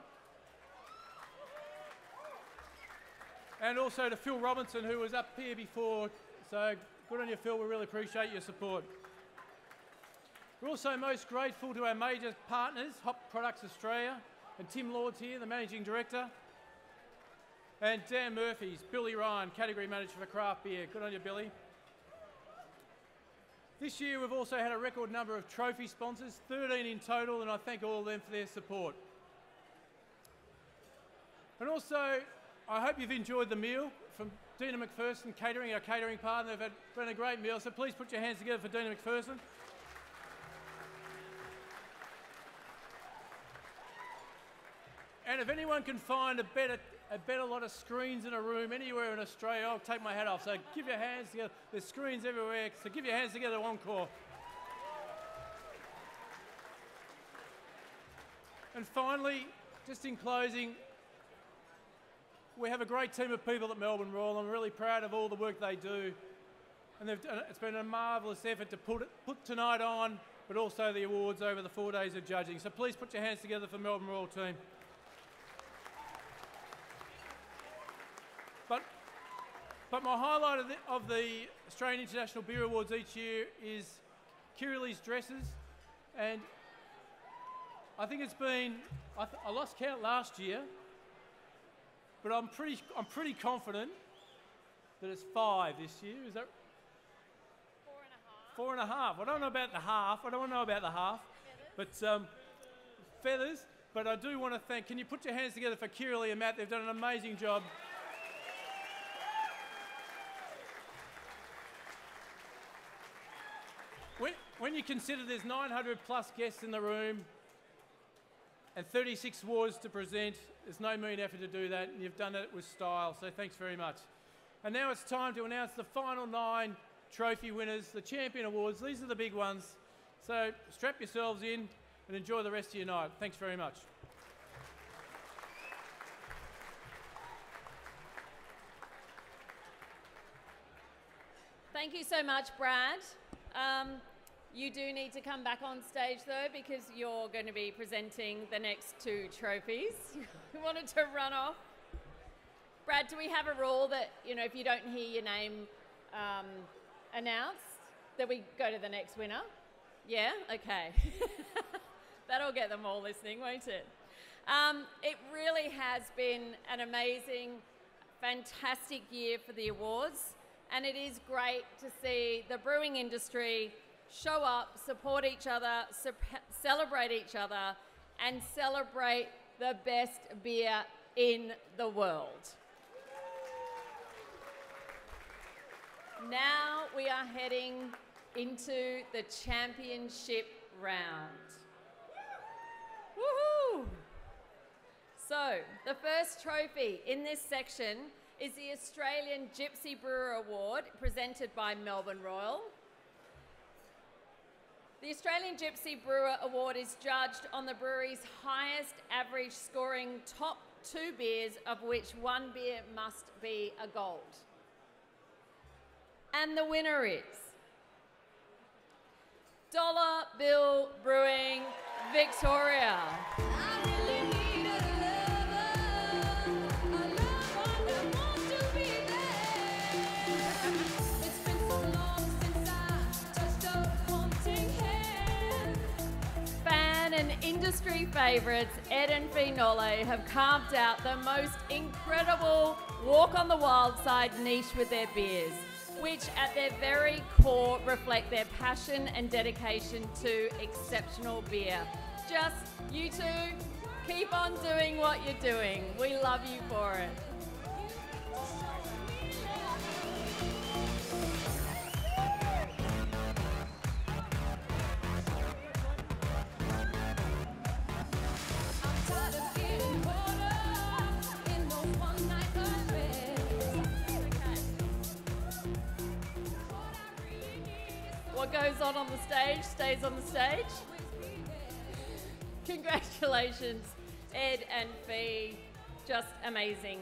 S20: And also to Phil Robinson, who was up here before. So good on you, Phil. We really appreciate your support. We're also most grateful to our major partners, Hop Products Australia, and Tim Lord's here, the Managing Director. And Dan Murphy's, Billy Ryan, Category Manager for Craft Beer. Good on you, Billy. This year we've also had a record number of trophy sponsors, 13 in total, and I thank all of them for their support. And also, I hope you've enjoyed the meal from Dina McPherson Catering, our catering partner. They've been a great meal, so please put your hands together for Dina McPherson. And if anyone can find a better lot of screens in a room anywhere in Australia, I'll take my hat off. So give your hands together. There's screens everywhere, so give your hands together, Encore. And finally, just in closing, we have a great team of people at Melbourne Royal. I'm really proud of all the work they do. And it's been a marvellous effort to put tonight on, but also the awards over the 4 days of judging. So please put your hands together for the Melbourne Royal team. But my highlight of the Australian International Beer Awards each year is Kirrili's dresses, and I think it's been, I lost count last year, but I'm pretty confident that it's 5 this year. Is that 4.5? 4.5. I don't know about the half. I don't know about the half, but feathers. But I do want to thank. Can you put your hands together for Kirrili and Matt? They've done an amazing job. When you consider there's 900 plus guests in the room and 36 awards to present, there's no mean effort to do that, and you've done it with style, so thanks very much. And now it's time to announce the final 9 trophy winners, the Champion Awards. These are the big ones, so strap yourselves in and enjoy the rest of your night. Thanks very much.
S2: Thank you so much, Brad. You do need to come back on stage though, because you're going to be presenting the next 2 trophies. You wanted to run off. Brad, do we have a rule that, if you don't hear your name announced, that we go to the next winner? Yeah? Okay. That'll get them all listening, won't it? It really has been an amazing, fantastic year for the awards, and it is great to see the brewing industry show up, support each other, celebrate each other, and celebrate the best beer in the world. Now we are heading into the championship round. Woohoo! So, the first trophy in this section is the Australian Gypsy Brewer Award, presented by Melbourne Royal. The Australian Gypsy Brewer Award is judged on the brewery's highest average scoring top 2 beers, of which 1 beer must be a gold. And the winner is Dollar Bill Brewing, Victoria. And industry favourites Ed and Finole have carved out the most incredible walk on the wild side niche with their beers, which at their very core reflect their passion and dedication to exceptional beer. Just you two, keep on doing what you're doing. We love you for it. what goes on the stage stays on the stage. Congratulations, Ed and Fee. Just amazing.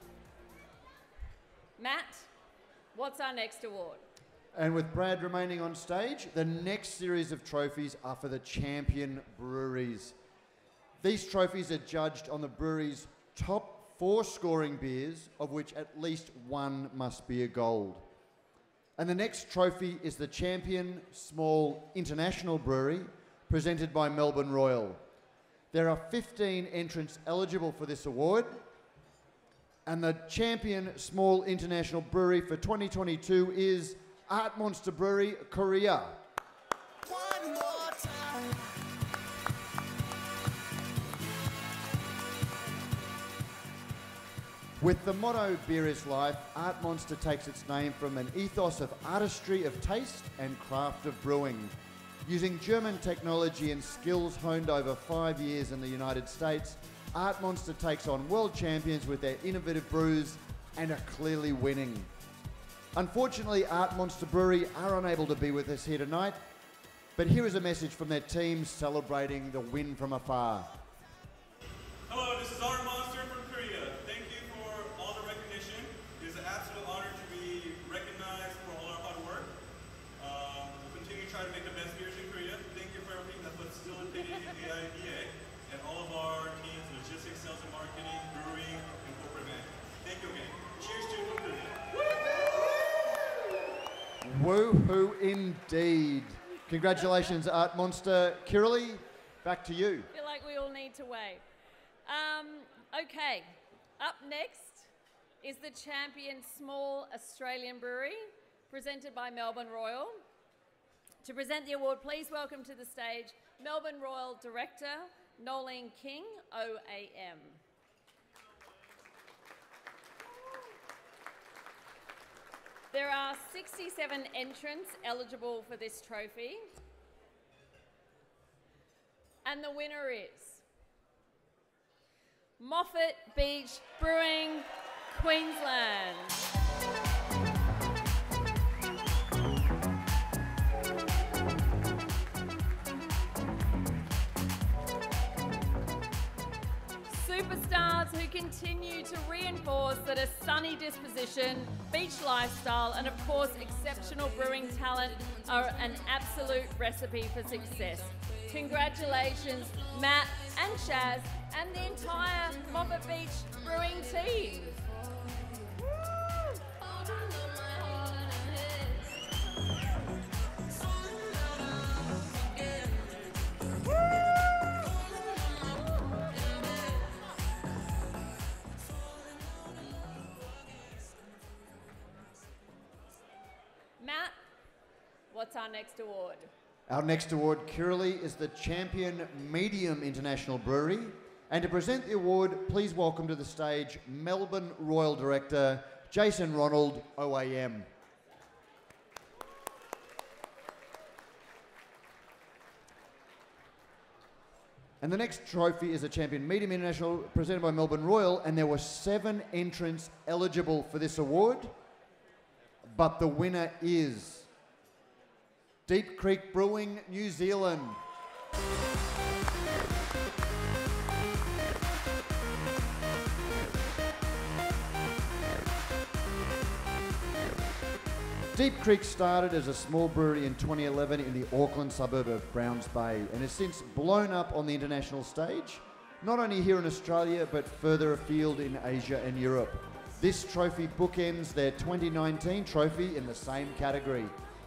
S2: Matt, what's our next award?
S1: And with Brad remaining on stage, the next series of trophies are for the champion breweries. These trophies are judged on the brewery's top 4 scoring beers, of which at least 1 must be a gold. And the next trophy is the Champion Small International Brewery, presented by Melbourne Royal. There are 15 entrants eligible for this award, and the Champion Small International Brewery for 2022 is Art Monster Brewery, Korea.
S9: One more time.
S1: With the motto Beer is Life, Art Monster takes its name from an ethos of artistry of taste and craft of brewing. Using German technology and skills honed over 5 years in the United States, Art Monster takes on world champions with their innovative brews and are clearly winning. Unfortunately, Art Monster Brewery are unable to be with us here tonight, but here is a message from their team celebrating the win from afar.
S21: Hello, this is Art Monster from Korea. Thank you for all the recognition. It is an absolute honor to be recognized for all our hard work. We'll continue to try to make the best beers in Korea. Thank you for everything that's facilitated in AIBA and all of our teams, logistics, sales and marketing, brewing, and corporate management. Thank you again. Cheers to Korea.
S1: Woohoo indeed. Congratulations, Art Monster. Kiralee, back to you.
S2: I feel like we all need to wave. Okay, up next is the Champion Small Australian Brewery, presented by Melbourne Royal. To present the award, please welcome to the stage Melbourne Royal Director, Nolene King, OAM. There are 67 entrants eligible for this trophy. And the winner is Moffat Beach Brewing, Queensland. Superstars who continue to reinforce that a sunny disposition, beach lifestyle, and of course exceptional brewing talent are an absolute recipe for success. Congratulations, Matt and Shaz and the entire Moffat Beach Brewing team. Matt, what's our next award?
S1: Our next award, Kiralee, is the Champion Medium International Brewery. And to present the award, please welcome to the stage Melbourne Royal Director, Jason Ronald, OAM. And the next trophy is a Champion Medium International presented by Melbourne Royal, and there were 7 entrants eligible for this award, but the winner is Deep Creek Brewing, New Zealand. Deep Creek started as a small brewery in 2011 in the Auckland suburb of Browns Bay and has since blown up on the international stage, not only here in Australia but further afield in Asia and Europe. This trophy bookends their 2019 trophy in the same category.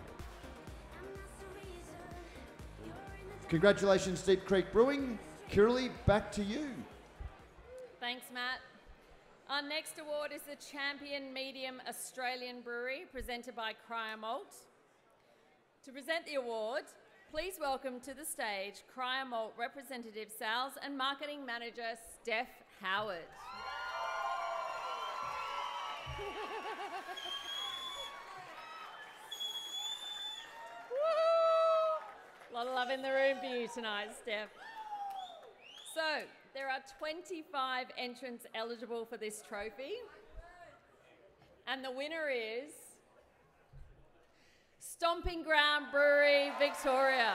S1: Congratulations, Deep Creek Brewing. Kiralee, back to you.
S2: Thanks, Matt. Our next award is the Champion Medium Australian Brewery, presented by Cryer Malt. To present the award, please welcome to the stage Cryer Malt Representative Sales and Marketing Manager, Steph Howard. A lot of love in the room for you tonight, Steph. So, there are 25 entrants eligible for this trophy. And the winner is Stomping Ground Brewery, Victoria.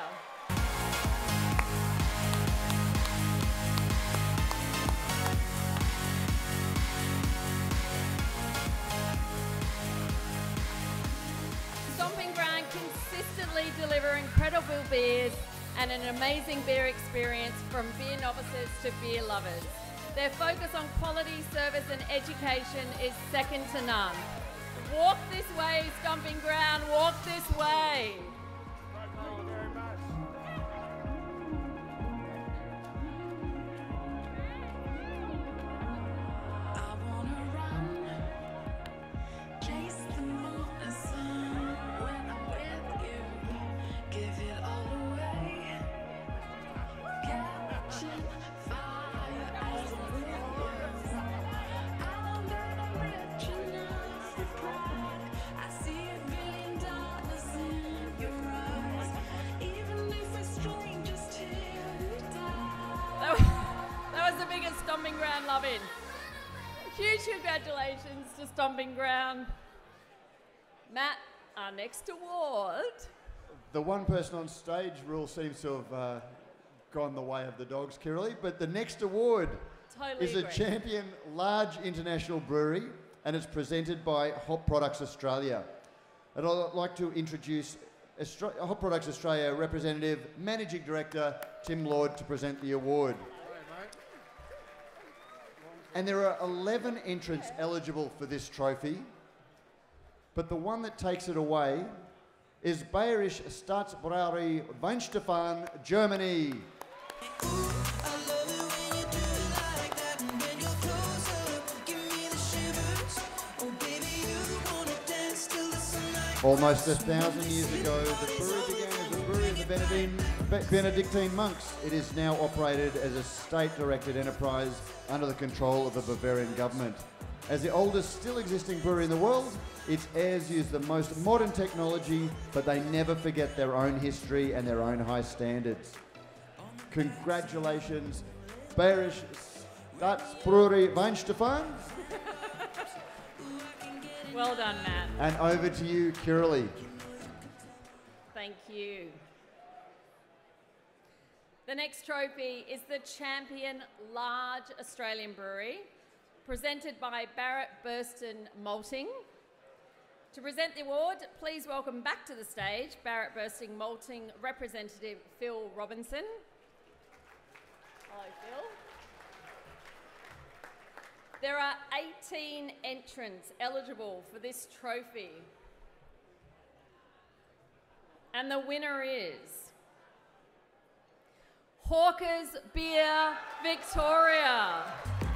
S2: Stomping Ground consistently deliver incredible beers and an amazing beer experience from beer novices to beer lovers. Their focus on quality, service and education is second to none. Walk this way, Stomping Ground, walk this way. That was the biggest Stomping Ground love-in. Huge congratulations to Stomping Ground. Matt, our next award.
S1: The one person on stage rule seems to have gone the way of the dogs, Kirralie, but the next award
S2: Totally
S1: is a
S2: agree.
S1: champion large international brewery, and it's presented by Hop Products Australia. And I'd like to introduce Hop Products Australia representative, Managing Director Tim Lord to present the award. And there are 11 entrants eligible for this trophy, but the one that takes it away is Bayerisch Staatsbrauerei Weinstefan, Germany. Almost 1,000 years ago, the brewery began as a brewery of the Benedictine monks. It is now operated as a state-directed enterprise under the control of the Bavarian government. As the oldest still existing brewery in the world, its heirs use the most modern technology, but they never forget their own history and their own high standards. Congratulations, Bayerisch Staatsbrauerei Weinstefan.
S2: Well done, Matt.
S1: And over to you, Kirralie.
S2: Thank you. The next trophy is the Champion Large Australian Brewery, presented by Barrett Burston Malting. To present the award, please welcome back to the stage Barrett Bursting Malting representative Phil Robinson. Hello, Phil. There are 18 entrants eligible for this trophy. And the winner is Hawker's Beer Victoria.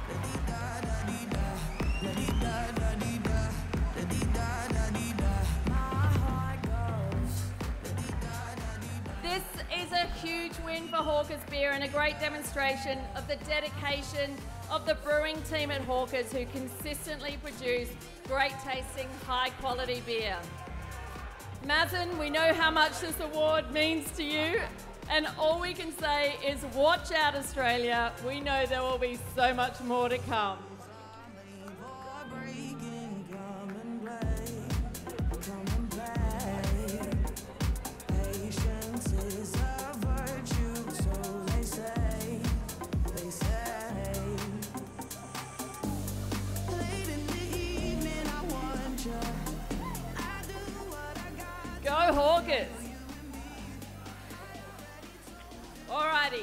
S2: This is a huge win for Hawker's Beer and a great demonstration of the dedication of the brewing team at Hawker's, who consistently produce great tasting, high quality beer. Mazen, we know how much this award means to you, and all we can say is watch out, Australia. We know there will be so much more to come. Go Hawkers! Alrighty.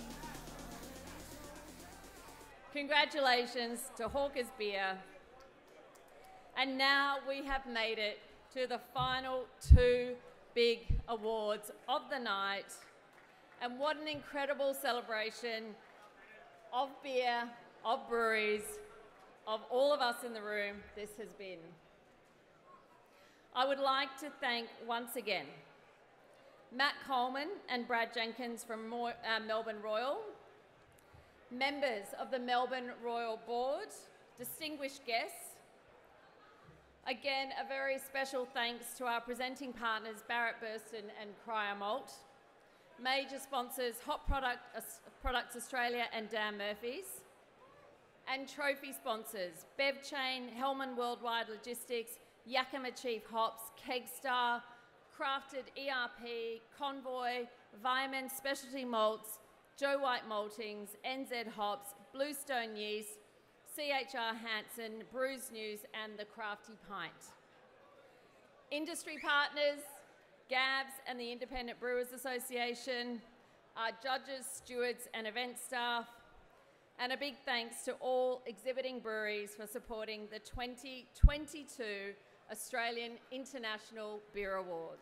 S2: Congratulations to Hawker's Beer. And now we have made it to the final two big awards of the night. And what an incredible celebration of beer, of breweries, of all of us in the room this has been. I would like to thank once again Matt Coleman and Brad Jenkins from Melbourne Royal, members of the Melbourne Royal Board, distinguished guests. Again, a very special thanks to our presenting partners Barrett Burston and Cryer Malt, major sponsors Hop Products Australia and Dan Murphy's, and trophy sponsors Bev Chain, Hellman Worldwide Logistics, Yakima Chief Hops, Kegstar, Crafted ERP, Convoy, Viamen Specialty Malts, Joe White Maltings, NZ Hops, Bluestone Yeast, CHR Hansen, Brews News, and the Crafty Pint. Industry partners, GABS and the Independent Brewers Association, our judges, stewards, and event staff, and a big thanks to all exhibiting breweries for supporting the 2022 Australian International Beer Awards.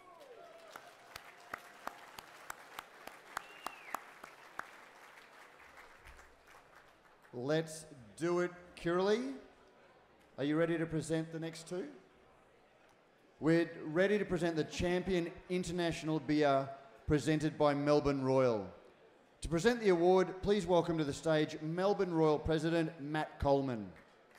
S1: Let's do it, Kiralee. Are you ready to present the next two? We're ready to present the Champion International Beer presented by Melbourne Royal. To present the award, please welcome to the stage Melbourne Royal President Matt Coleman.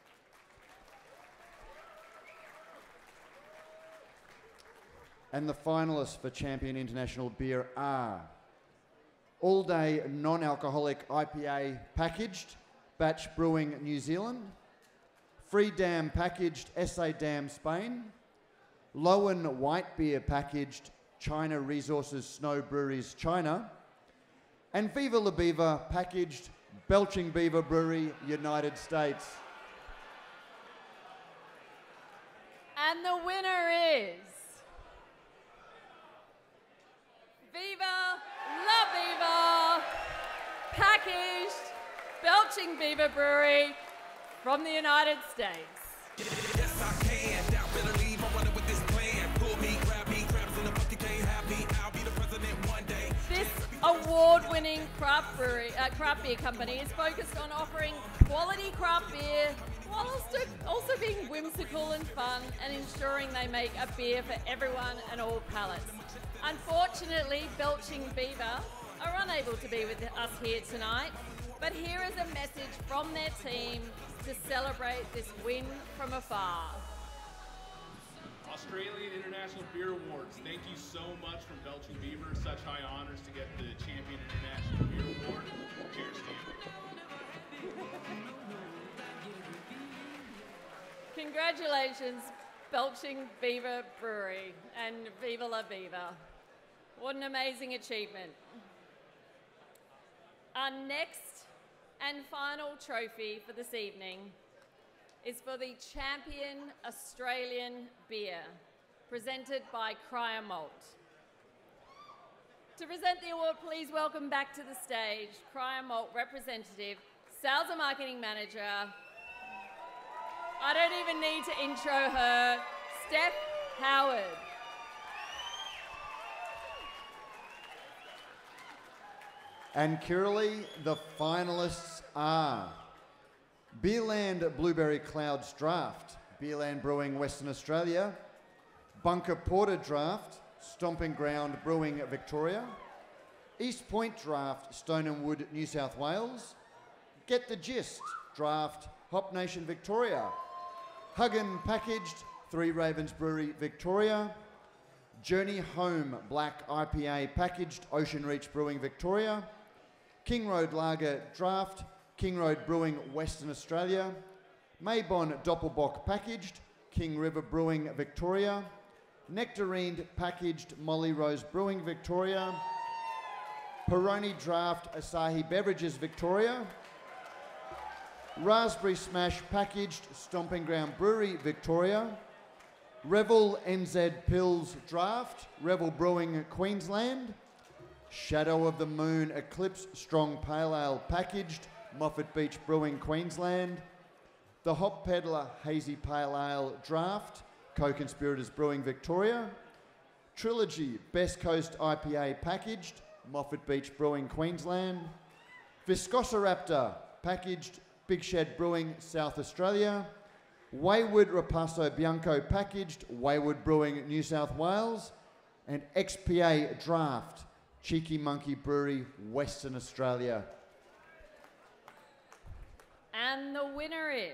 S1: And the finalists for Champion International Beer are All Day Non-Alcoholic IPA Packaged, Batch Brewing New Zealand, Free Dam Packaged, SA Dam Spain, Lowen White Beer Packaged, China Resources Snow Breweries China, and Viva La Beaver Packaged, Belching Beaver Brewery United States.
S2: And the winner is Viva La Beaver Packaged, Belching Beaver Brewery from the United States.
S8: Yes, I can. Doubt, better leave. I'm running with this plan. Pull me, grab me, crabs in the bucket, can't have me. I'll be the president one day.
S2: This award-winning craft beer company is focused on offering quality craft beer while also being whimsical and fun and ensuring they make a beer for everyone and all palates. Unfortunately, Belching Beaver are unable to be with us here tonight, but here is a message from their team to celebrate this win from afar.
S6: Australian International Beer Awards, thank you so much from Belching Beaver. Such high honors to get the Champion International Beer Award. Cheers, team.
S2: Congratulations, Belching Beaver Brewery and Viva La Beaver. What an amazing achievement. Our next and final trophy for this evening is for the Champion Australian Beer, presented by Cryer Malt. To present the award, please welcome back to the stage Cryer Malt representative, Sales and Marketing Manager. I don't even need to intro her, Steph Howard.
S1: And Kiralee, the finalists are Beerland Blueberry Clouds Draft, Beerland Brewing Western Australia, Bunker Porter Draft, Stomping Ground Brewing Victoria, East Point Draft, Stone and Wood New South Wales, Get the Gist Draft, Hop Nation Victoria, Huggin Packaged, Three Ravens Brewery Victoria, Journey Home Black IPA Packaged, Ocean Reach Brewing Victoria, King Road Lager Draft, King Road Brewing Western Australia, Maybon Doppelbock Packaged, King River Brewing Victoria, Nectarine Packaged, Molly Rose Brewing Victoria, Peroni Draft Asahi Beverages Victoria, Raspberry Smash Packaged, Stomping Ground Brewery Victoria, Revel NZ Pills Draft, Revel Brewing Queensland, Shadow of the Moon Eclipse Strong Pale Ale Packaged, Moffat Beach Brewing Queensland, The Hop Peddler Hazy Pale Ale Draft, Co-Conspirators Brewing Victoria, Trilogy Best Coast IPA Packaged, Moffat Beach Brewing Queensland, Viscosiraptor Packaged, Big Shed Brewing South Australia, Wayward Rapasso Bianco Packaged, Wayward Brewing New South Wales, and XPA Draft, Cheeky Monkey Brewery Western Australia.
S2: And the winner is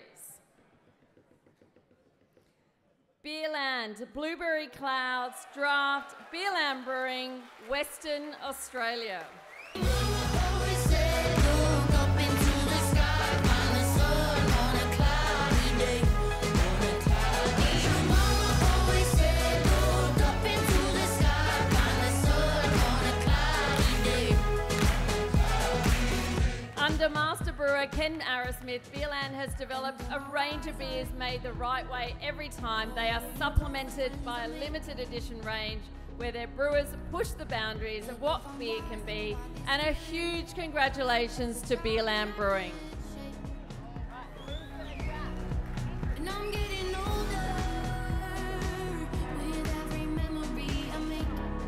S2: Beerland Blueberry Clouds Draft, Beerland Brewing Western Australia. brewer Ken Arrowsmith, Beerland has developed a range of beers made the right way every time. They are supplemented by a limited edition range where their brewers push the boundaries of what beer can be. And a huge congratulations to Beerland Brewing.
S9: And I'm getting older with every memory I make.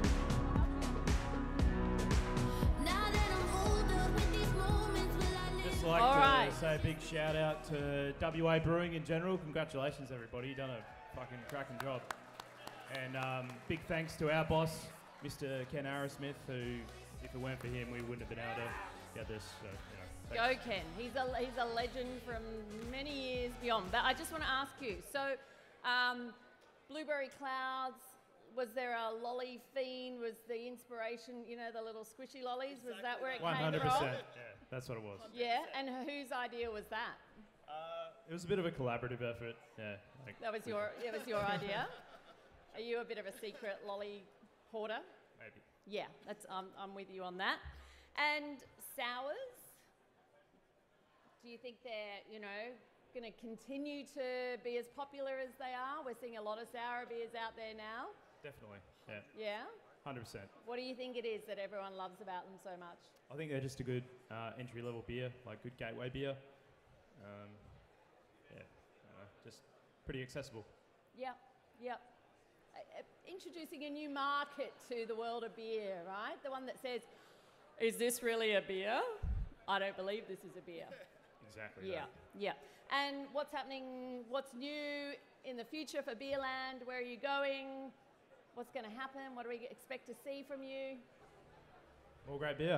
S9: Now that I'm older, with these moments will I live?
S5: Just like to say a big shout out to WA Brewing in general. Congratulations, everybody. You've done a fucking cracking job. And big thanks to our boss, Mr. Ken Arrowsmith, who, if it weren't for him, we wouldn't have been able to get this. So, you know,
S2: Go Ken. He's a legend from many years beyond. But I just want to ask you, so Blueberry Clouds, was there a lolly fiend? Was the inspiration, you know, the little squishy lollies? Was that where it came
S5: 100%.
S2: from?
S5: Yeah, that's what it was.
S2: Yeah, and whose idea was that?
S5: It was a bit of a collaborative effort. Yeah.
S2: That was your idea? Are you a bit of a secret lolly hoarder?
S5: Maybe.
S2: Yeah, I'm with you on that. And sours? Do you think they're, you know, going to continue to be as popular as they are? We're seeing a lot of sour beers out there now.
S5: Definitely. Yeah.
S2: Yeah?
S5: 100%.
S2: What do you think it is that everyone loves about them so much?
S5: I think they're just a good entry-level beer, like good gateway beer. Just pretty accessible.
S2: Yep, yep. Introducing a new market to the world of beer, right? The one that says, is this really a beer? I don't believe this is a beer.
S5: Exactly.
S2: Yeah, yeah. And what's happening, what's new in the future for Beerland? Where are you going? What's going to happen? What do we expect to see from you?
S5: More great beer.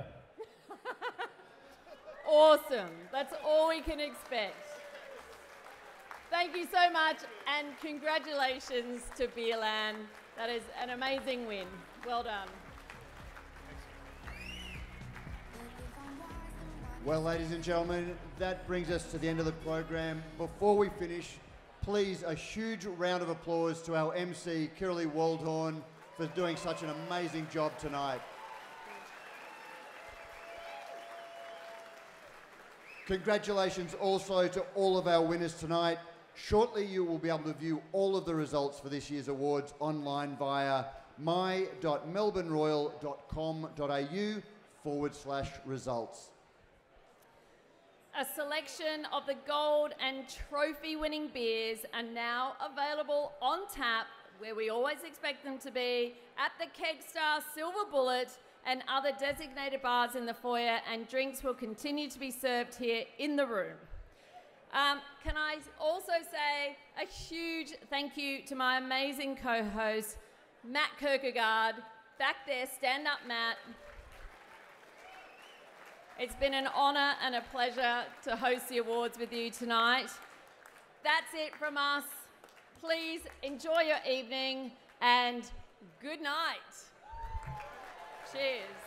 S2: Awesome. That's all we can expect. Thank you so much, and congratulations to Beerland. That is an amazing win. Well done.
S1: Well, ladies and gentlemen, that brings us to the end of the program. Before we finish, please, a huge round of applause to our MC, Kiralee Waldhorn, for doing such an amazing job tonight. Congratulations also to all of our winners tonight. Shortly, you will be able to view all of the results for this year's awards online via my.melbourneroyal.com.au/results.
S2: A selection of the gold and trophy winning beers are now available on tap, where we always expect them to be, at the Kegstar, Silver Bullet, and other designated bars in the foyer, and drinks will continue to be served here in the room. Can I also say a huge thank you to my amazing co-host, Matt Kierkegaard. Back there, stand up, Matt. It's been an honour and a pleasure to host the awards with you tonight. That's it from us. Please enjoy your evening and good night. Cheers.